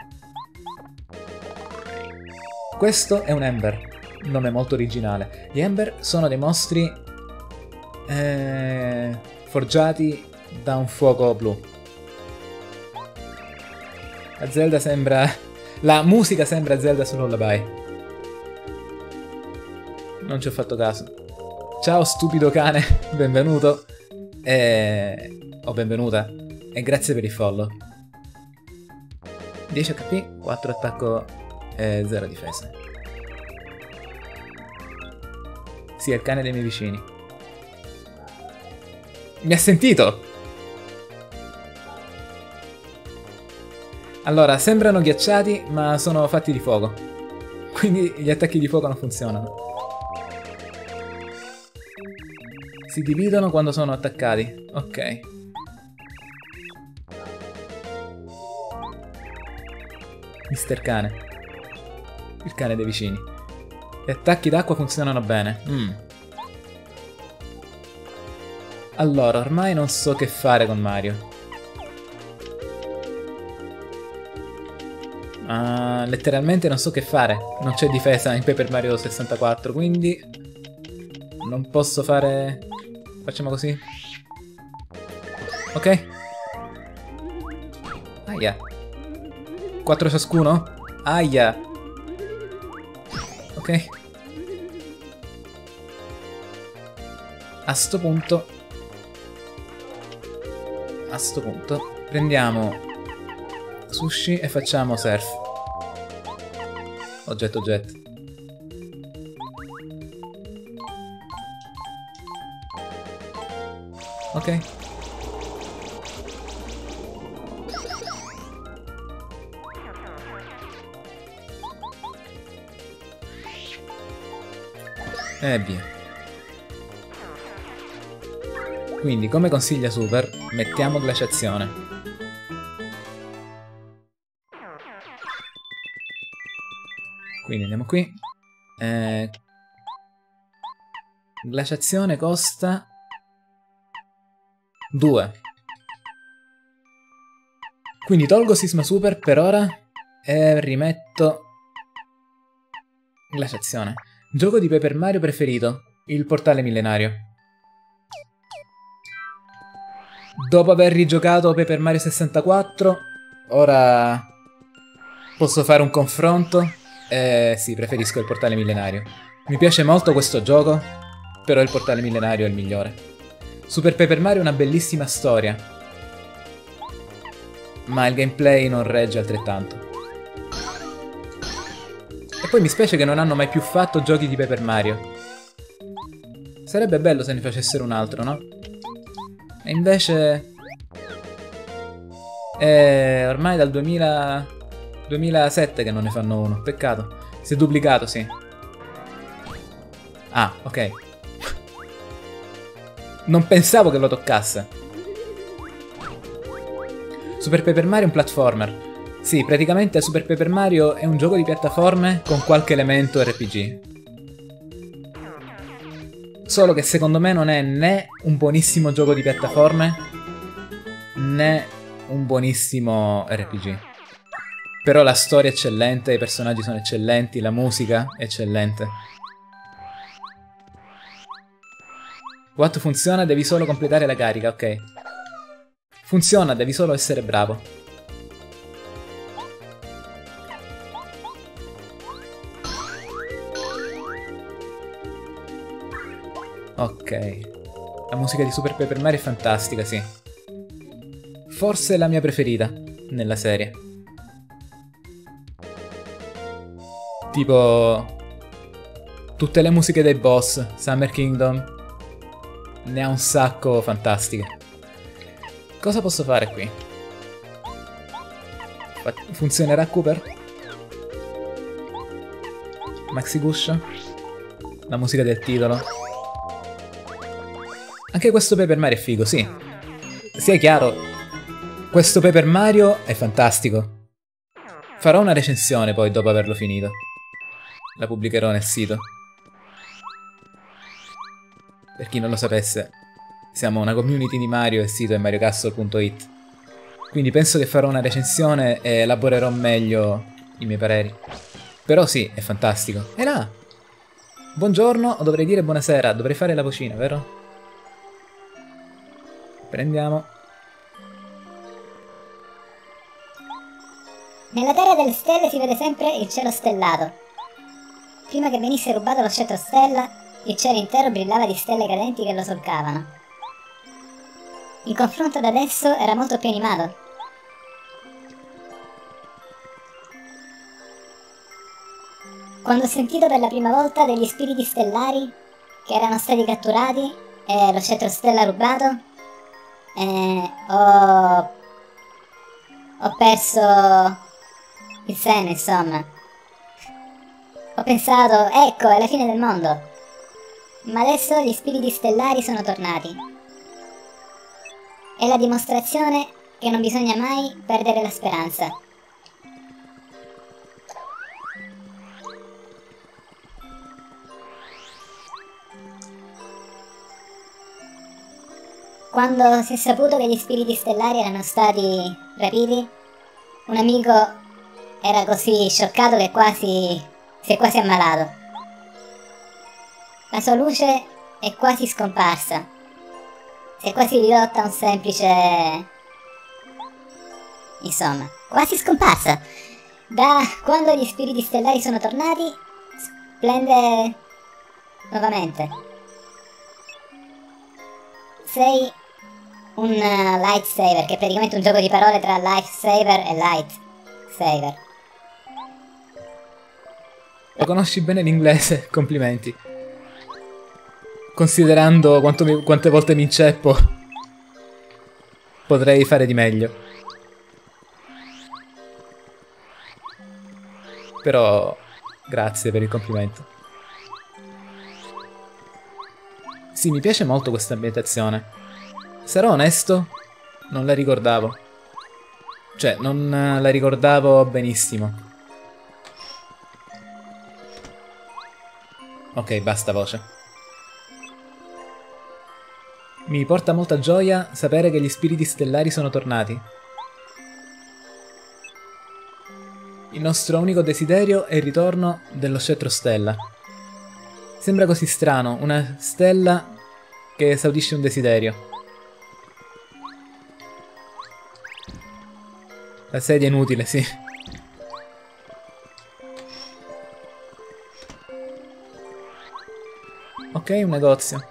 Questo è un Ember. Un nome molto originale. Gli Ember sono dei mostri eh, forgiati da un fuoco blu. La Zelda sembra... La musica sembra Zelda su Lullaby. Non ci ho fatto caso. Ciao stupido cane, benvenuto. E... o benvenuta. E grazie per il follow. dieci H P, quattro attacco e zero difesa. Sì, è il cane dei miei vicini. Mi ha sentito! Allora, sembrano ghiacciati, ma sono fatti di fuoco. Quindi gli attacchi di fuoco non funzionano. Si dividono quando sono attaccati. Ok. Mister Cane. Il cane dei vicini. Gli attacchi d'acqua funzionano bene. Mm. Allora, ormai non so che fare con Mario. Uh, letteralmente non so che fare. Non c'è difesa in Paper Mario sessantaquattro, quindi... non posso fare... Facciamo così. Ok. Aia. quattro ciascuno? Aia. Ok. A sto punto... A sto punto... Prendiamo... Sushi e facciamo surf. Oggetto oggetto. Ok. E via. Quindi, come consiglia Super, mettiamo glaciazione. Quindi andiamo qui. Eh, glaciazione costa due. Quindi tolgo Sisma Super per ora e rimetto glaciazione. Gioco di Paper Mario preferito, il portale millenario. Dopo aver rigiocato Paper Mario sessantaquattro, ora posso fare un confronto. Eh sì, preferisco il portale millenario. Mi piace molto questo gioco, però il portale millenario è il migliore. Super Paper Mario è una bellissima storia, ma il gameplay non regge altrettanto. E poi mi spiace che non hanno mai più fatto giochi di Paper Mario. Sarebbe bello se ne facessero un altro, no? E invece... È ormai dal duemila... duemilasette che non ne fanno uno, peccato. Si è duplicato, sì. Ah, ok. Non pensavo che lo toccasse. Super Paper Mario è un platformer. Sì, praticamente Super Paper Mario è un gioco di piattaforme con qualche elemento R P G. Solo che secondo me non è né un buonissimo gioco di piattaforme, né un buonissimo R P G. Però la storia è eccellente, i personaggi sono eccellenti, la musica è eccellente. What funziona, devi solo completare la carica, ok. Funziona, devi solo essere bravo. Ok. La musica di Super Paper Mario è fantastica, sì. Forse è la mia preferita nella serie. Tipo... tutte le musiche dei boss, Summer Kingdom, ne ha un sacco fantastiche. Cosa posso fare qui? Funzionerà Cooper? Maxi Guscio? La musica del titolo? Anche questo Paper Mario è figo, sì. Sia chiaro, questo Paper Mario è fantastico. Farò una recensione poi dopo averlo finito. La pubblicherò nel sito. Per chi non lo sapesse, siamo una community di Mario e il sito è mario castle punto it. Quindi penso che farò una recensione e elaborerò meglio i miei pareri. Però sì, è fantastico. E là! Buongiorno, o dovrei dire buonasera, dovrei fare la vocina, vero? Prendiamo. Nella Terra delle Stelle si vede sempre il cielo stellato. Prima che venisse rubato lo scettro stella, il cielo intero brillava di stelle cadenti che lo solcavano. Il confronto da adesso era molto più animato. Quando ho sentito per la prima volta degli spiriti stellari che erano stati catturati e lo scettro stella rubato, eh, ho... ho perso il senno, insomma. Ho pensato, ecco, è la fine del mondo. Ma adesso gli spiriti stellari sono tornati. È la dimostrazione che non bisogna mai perdere la speranza. Quando si è saputo che gli spiriti stellari erano stati rapiti, un amico era così scioccato che quasi si è quasi ammalato. La sua luce è quasi scomparsa. Si è quasi ridotta a un semplice... Insomma, quasi scomparsa. Da quando gli spiriti stellari sono tornati, splende nuovamente. Sei un uh, lightsaber, che è praticamente un gioco di parole tra lifesaver e lightsaver. Lo conosci bene l'inglese, complimenti. Considerando quanto mi, quante volte mi inceppo, potrei fare di meglio. Però, grazie per il complimento. Sì, mi piace molto questa ambientazione. Sarò onesto, non la ricordavo. Cioè, non la ricordavo benissimo. Ok, basta voce. Mi porta molta gioia sapere che gli spiriti stellari sono tornati. Il nostro unico desiderio è il ritorno dello scettro stella. Sembra così strano, una stella che esaudisce un desiderio. La sedia è inutile, sì. Ok, un negozio.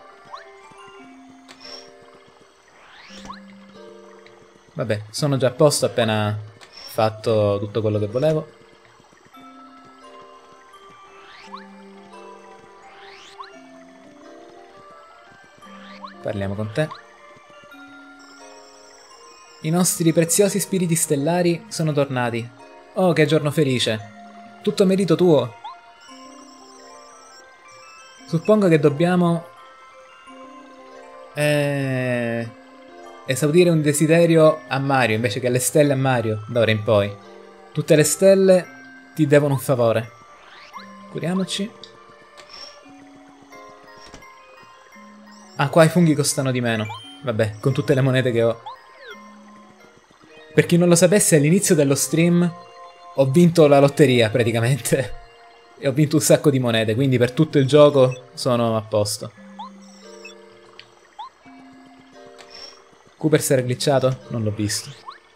Vabbè, sono già a posto appena fatto tutto quello che volevo. Parliamo con te. I nostri preziosi spiriti stellari sono tornati. Oh, che giorno felice. Tutto merito tuo. Suppongo che dobbiamo... Eh... esaudire un desiderio a Mario invece che alle stelle a Mario, d'ora in poi. Tutte le stelle ti devono un favore. Curiamoci. Ah, qua i funghi costano di meno. Vabbè, con tutte le monete che ho. Per chi non lo sapesse, all'inizio dello stream ho vinto la lotteria, praticamente. E ho vinto un sacco di monete, quindi per tutto il gioco sono a posto. Cooper si era glitchato? Non l'ho visto.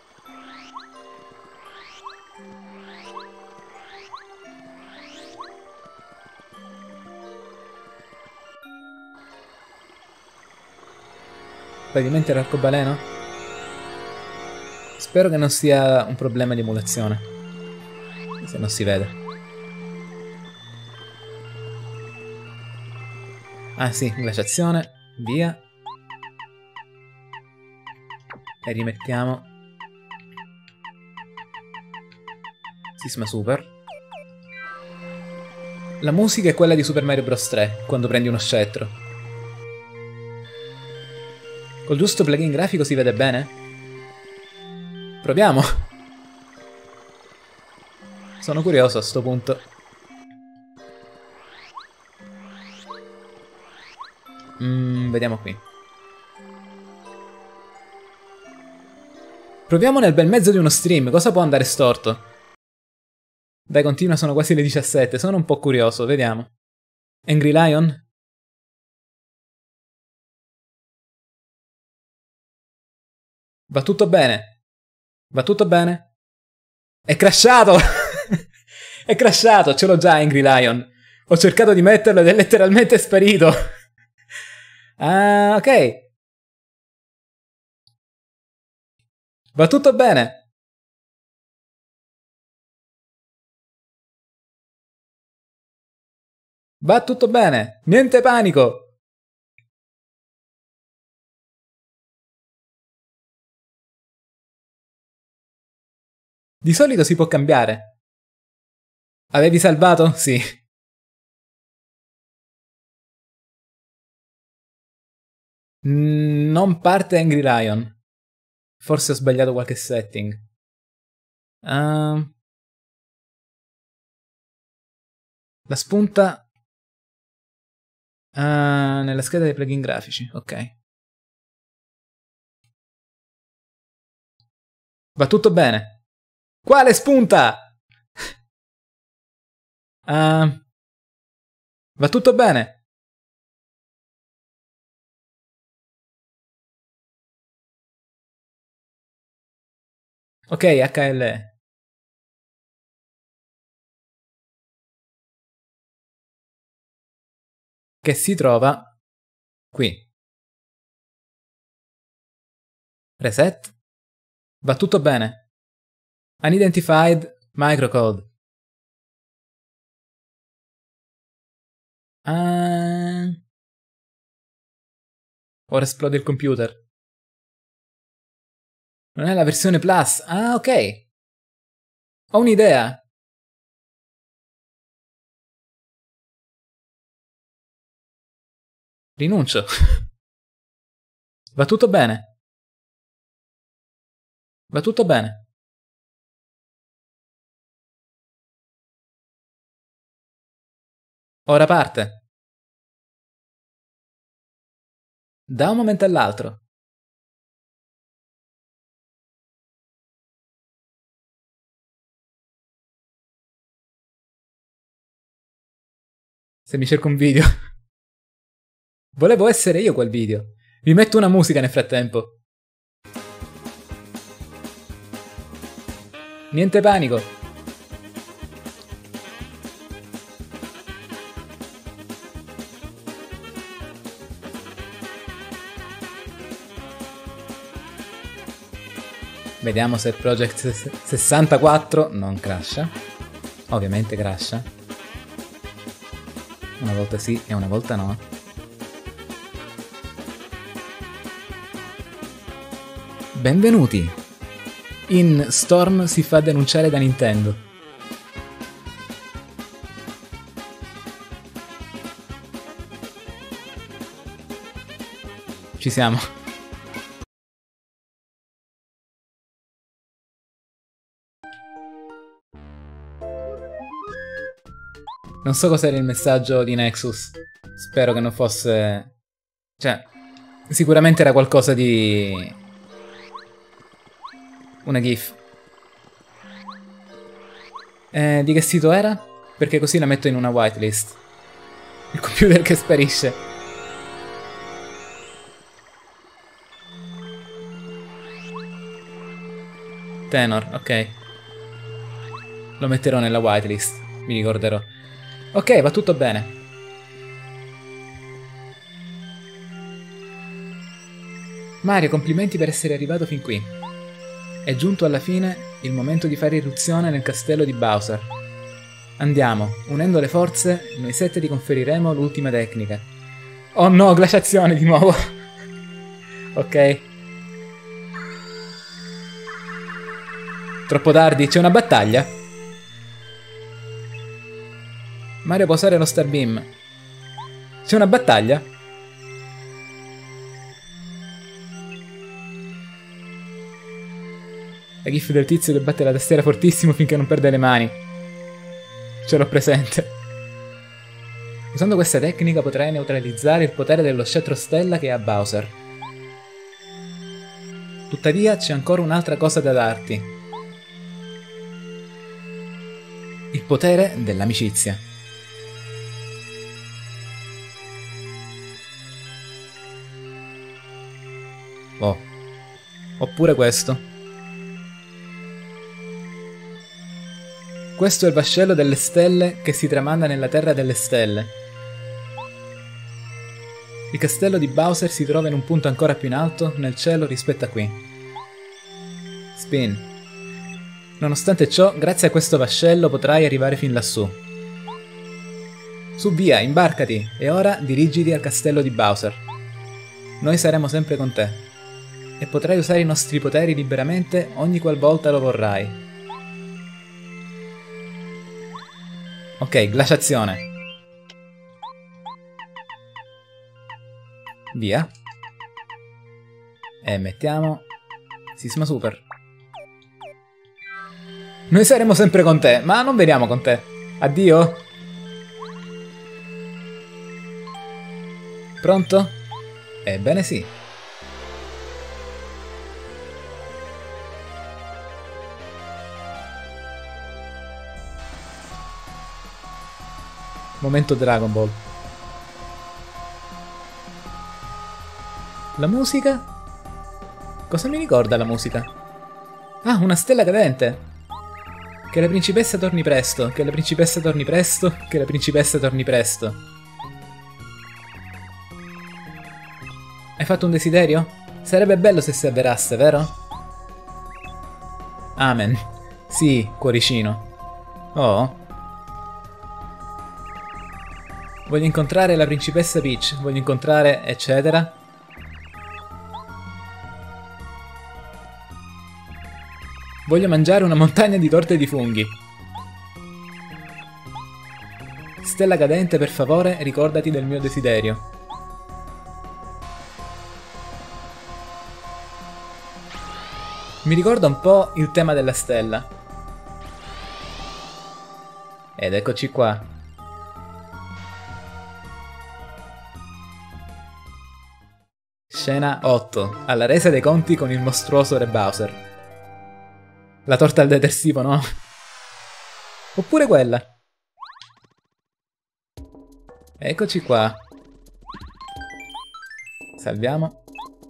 Pavimento l'arcobaleno? Spero che non sia un problema di emulazione. Se non si vede. Ah sì, glaciazione. Via. E rimettiamo Sisma Super. La musica è quella di Super Mario Bros. tre, quando prendi uno scettro. Col giusto plugin grafico si vede bene? Proviamo! Sono curioso a sto punto. Mm, vediamo qui. Proviamo nel bel mezzo di uno stream, cosa può andare storto? Dai, continua, sono quasi le diciassette, sono un po' curioso, vediamo. Angry Lion? Va tutto bene? Va tutto bene? È crashato! È crashato, ce l'ho già Angry Lion. Ho cercato di metterlo ed è letteralmente sparito. Ah, ok. Va tutto bene. Va tutto bene. Niente panico. Di solito si può cambiare. Avevi salvato? Sì. Mm, non parte Angry Lion. Forse ho sbagliato qualche setting. Uh, la spunta... Uh, nella scheda dei plugin grafici, ok. Va tutto bene. Quale spunta? uh, va tutto bene. Ok, H L E. Che si trova qui. Reset. Va tutto bene. Unidentified microcode. Ah. Ora esplode il computer. Non è la versione Plus. Ah, ok. Ho un'idea. Rinuncio. Va tutto bene. Va tutto bene. Ora parte. Da un momento all'altro. Se mi cerco un video. Volevo essere io quel video. Vi metto una musica nel frattempo. Niente panico. Vediamo se Project sessantaquattro non crasha. Ovviamente crasha. Una volta sì e una volta no. Benvenuti! In Storm si fa denunciare da Nintendo. Ci siamo. Non so cos'era il messaggio di Nexus. Spero che non fosse... Cioè, sicuramente era qualcosa di... Una GIF. Eh, di che sito era? Perché così la metto in una whitelist. Il computer che sparisce. Tenor, ok. Lo metterò nella whitelist, mi ricorderò. Ok, va tutto bene. Mario, complimenti per essere arrivato fin qui. È giunto alla fine il momento di fare irruzione nel castello di Bowser. Andiamo, unendo le forze, noi sette ti conferiremo l'ultima tecnica. Oh no, glaciazione di nuovo. Ok. Troppo tardi, c'è una battaglia? Mario può usare lo Star Beam. C'è una battaglia? La gif del tizio che batte la tastiera fortissimo finché non perde le mani. Ce l'ho presente. Usando questa tecnica potrai neutralizzare il potere dello scettro stella che ha Bowser. Tuttavia c'è ancora un'altra cosa da darti. Il potere dell'amicizia. Oh. Oppure questo. Questo è il vascello delle stelle che si tramanda nella terra delle stelle. Il castello di Bowser si trova in un punto ancora più in alto nel cielo rispetto a qui. Spin. Nonostante ciò, grazie a questo vascello potrai arrivare fin lassù. Su via, imbarcati e ora dirigiti al castello di Bowser. Noi saremo sempre con te. E potrai usare i nostri poteri liberamente ogni qualvolta lo vorrai. Ok, glaciazione. Via. E mettiamo... Sisma Super. Noi saremo sempre con te, ma non veniamo con te. Addio. Pronto? Ebbene sì. Momento Dragon Ball. La musica? Cosa mi ricorda la musica? Ah, una stella cadente! Che la principessa torni presto, che la principessa torni presto, che la principessa torni presto. Hai fatto un desiderio? Sarebbe bello se si avverasse, vero? Amen. Sì, cuoricino. Oh. Voglio incontrare la principessa Peach, voglio incontrare eccetera. Voglio mangiare una montagna di torte di funghi. Stella cadente, per favore, ricordati del mio desiderio. Mi ricorda un po' il tema della stella. Ed eccoci qua. Scena otto. Alla resa dei conti con il mostruoso Re Bowser. La torta al detersivo, no? Oppure quella. Eccoci qua. Salviamo.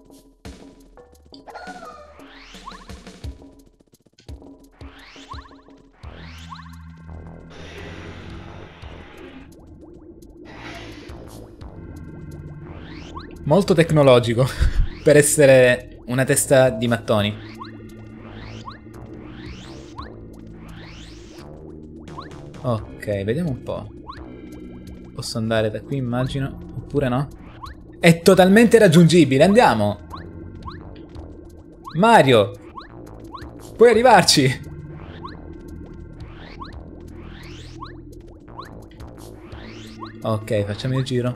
Molto tecnologico per essere una testa di mattoni. Ok, vediamo un po'. Posso andare da qui, immagino. Oppure no? È totalmente raggiungibile, andiamo! Mario! Puoi arrivarci! Ok, facciamo il giro.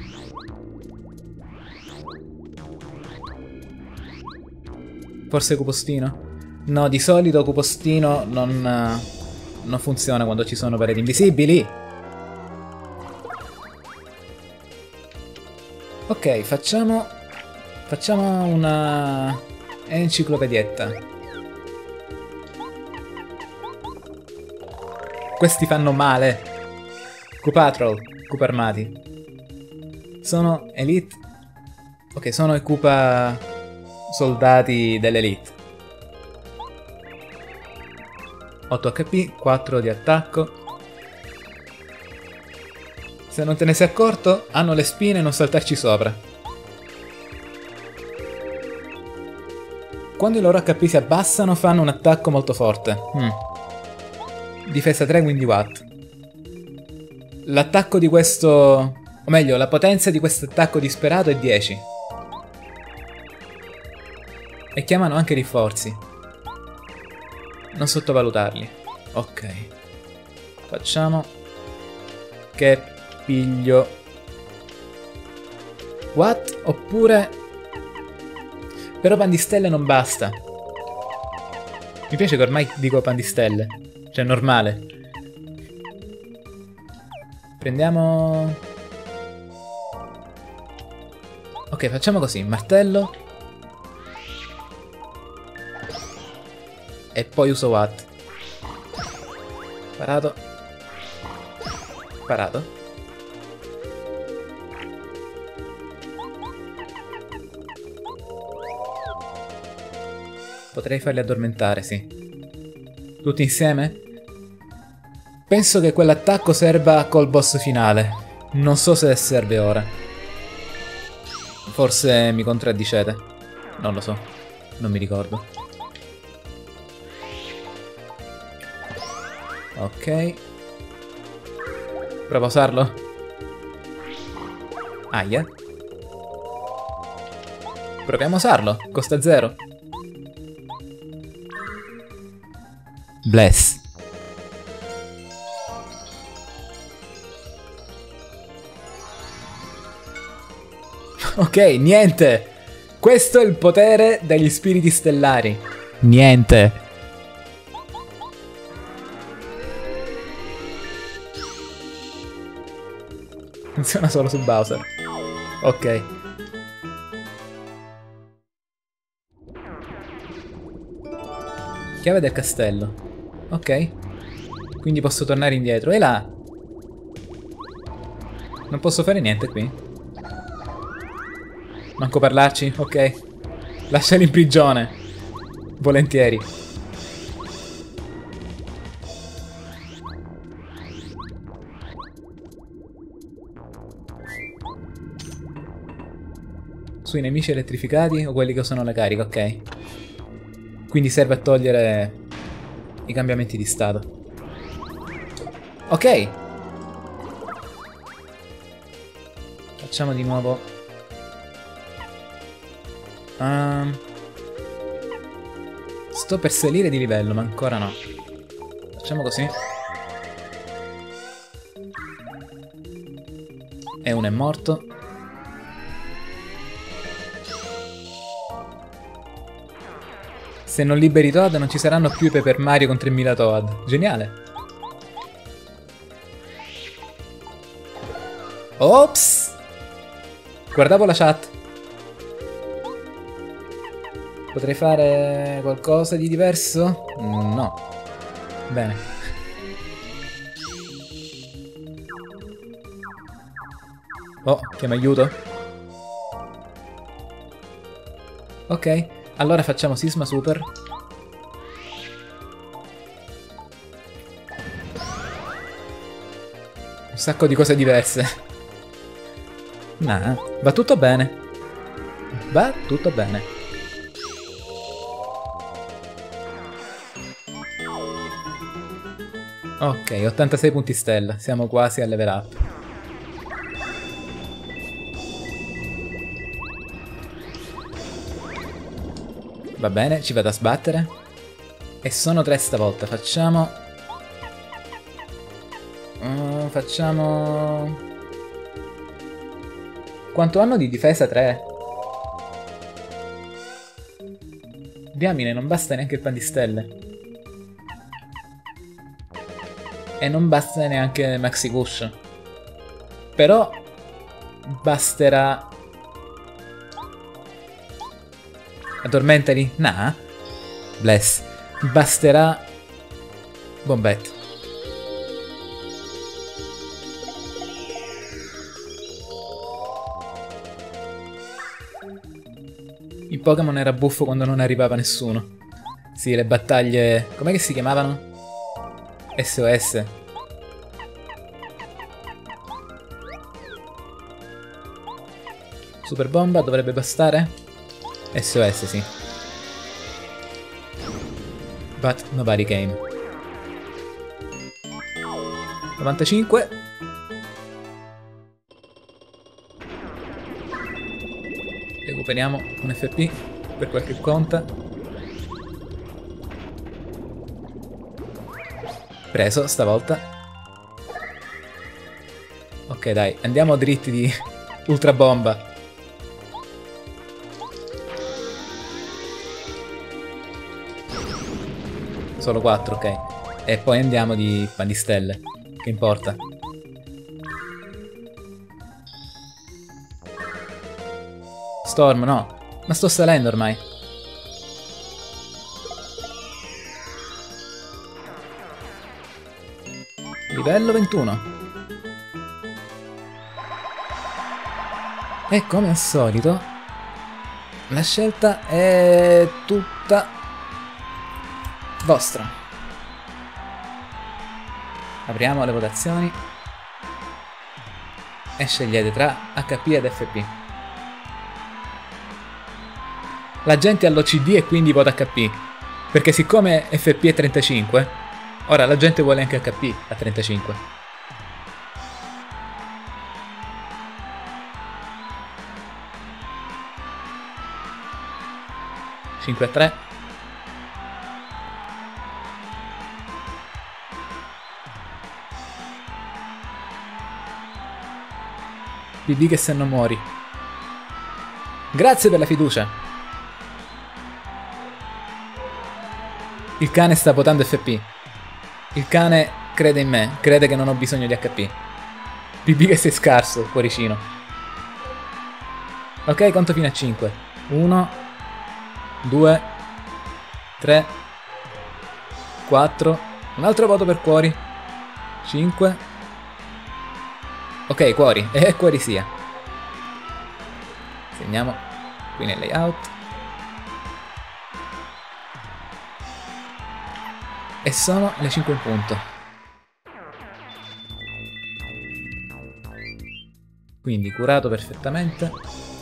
Forse cupostino? No, di solito cupostino non... non funziona quando ci sono pareti invisibili. Ok, facciamo... Facciamo una... enciclopedietta. Questi fanno male. Koopatrol, Koopa armati. Sono elite. Ok, sono i Koopa soldati dell'elite. otto H P, quattro di attacco. Se non te ne sei accorto, hanno le spine e non saltarci sopra. Quando i loro H P si abbassano fanno un attacco molto forte. Hmm. Difesa tre, quindi watt. L'attacco di questo... o meglio, la potenza di questo attacco disperato è dieci. E chiamano anche rinforzi. Non sottovalutarli. Ok. Facciamo che piglio What? Oppure però pandistelle non basta. Mi piace che ormai dico pandistelle. Cioè normale. Prendiamo... Ok, facciamo così. Martello. E poi uso Watt. Parato. Parato. Potrei farli addormentare, sì. Tutti insieme? Penso che quell'attacco serva col boss finale. Non so se serve ora. Forse mi contraddicete. Non lo so. Non mi ricordo. Ok. Prova a usarlo. Aia. Proviamo a usarlo. Costa zero. Bless. Ok, niente. Questo è il potere degli spiriti stellari. Niente. Funziona solo su Bowser. Ok. Chiave del castello. Ok. Quindi posso tornare indietro. E là? Non posso fare niente qui. Manco parlarci? Ok. Lasciali in prigione. Volentieri. Sui nemici elettrificati o quelli che usano la carica, ok. Quindi serve a togliere i cambiamenti di stato. Ok. Facciamo di nuovo. Um, sto per salire di livello, ma ancora no. Facciamo così. E uno è morto. Se non liberi Toad non ci saranno più i Paper Mario con tremila Toad. Geniale. Ops! Guardavo la chat. Potrei fare qualcosa di diverso? No. Bene. Oh, chiama aiuto. Ok, allora facciamo Sisma Super. Un sacco di cose diverse. Nah, va tutto bene. Va tutto bene. Ok, ottantasei punti stella, siamo quasi al level up. Va bene, ci vado a sbattere. E sono tre stavolta, facciamo... Uh, facciamo... Quanto hanno di difesa? tre? Diamine, non basta neanche il pan di stelle. E non basta neanche Maxi Kush. Però basterà... Addormentali? Nah. Bless. Basterà... Bombette. Il Pokémon era buffo quando non arrivava nessuno. Sì, le battaglie... Com'è che si chiamavano? S O S. Super bomba dovrebbe bastare? S O S, sì. But nobody came. novantacinque. Recuperiamo un F P per quel che conta. Preso stavolta. Ok, dai, andiamo dritti di ultra bomba. Solo quattro, ok. E poi andiamo di pan di stelle. Che importa? Storm, no. Ma sto salendo ormai. Livello ventuno. E come al solito, la scelta è tutta vostra. Apriamo le votazioni e scegliete tra H P ed F P. La gente ha l'O C D e quindi vota H P, perché siccome F P è trentacinque, ora la gente vuole anche H P a trentacinque. cinque a tre. P D che se non muori. Grazie per la fiducia. Il cane sta votando F P. Il cane crede in me, crede che non ho bisogno di H P. P D che sei scarso, cuoricino. Ok, conto fino a cinque. uno, due, tre, quattro. Un altro voto per cuori. cinque. Ok, cuori. E cuori sia. Segniamo qui nel layout. E sono le cinque in punto. Quindi curato perfettamente.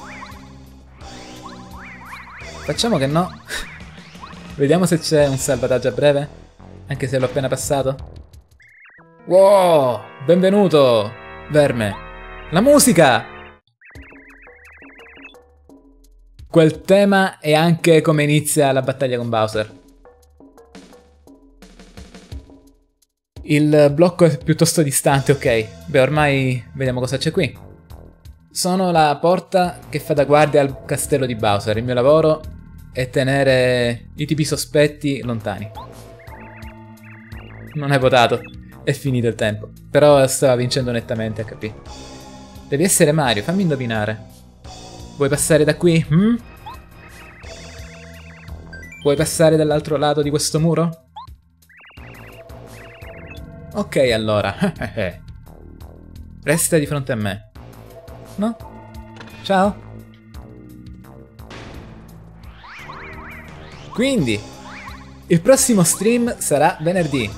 Facciamo che no. Vediamo se c'è un salvataggio a breve. Anche se l'ho appena passato. Wow! Benvenuto, verme. La musica! Quel tema è anche come inizia la battaglia con Bowser. Il blocco è piuttosto distante, ok. Beh, ormai vediamo cosa c'è qui. Sono la porta che fa da guardia al castello di Bowser. Il mio lavoro e tenere i tipi sospetti lontani. Non hai votato. È finito il tempo. Però stava vincendo nettamente H P. Devi essere Mario, fammi indovinare. Vuoi passare da qui? Hm? Vuoi passare dall'altro lato di questo muro? Ok, allora. Resta di fronte a me. No? Ciao? Quindi, il prossimo stream sarà venerdì.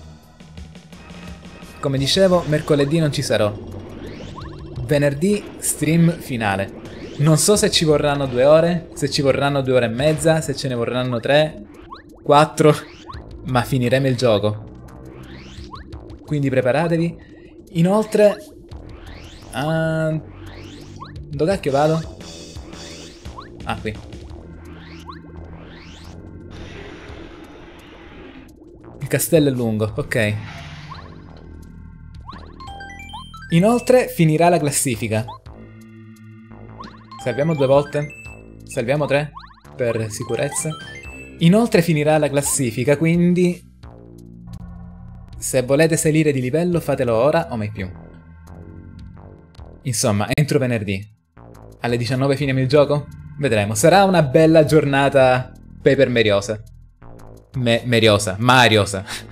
Come dicevo, mercoledì non ci sarò. Venerdì stream finale. Non so se ci vorranno due ore, se ci vorranno due ore e mezza, se ce ne vorranno tre, quattro, ma finiremo il gioco. Quindi preparatevi. Inoltre... Uh, dove cacchio vado? Ah, qui. Il castello è lungo, ok. Inoltre finirà la classifica. Salviamo due volte. Salviamo tre, per sicurezza. Inoltre finirà la classifica, quindi... se volete salire di livello fatelo ora o mai più. Insomma, entro venerdì. Alle diciannove finiamo il gioco? Vedremo. Sarà una bella giornata Paper Meriosa. Me meriosa, mariosa.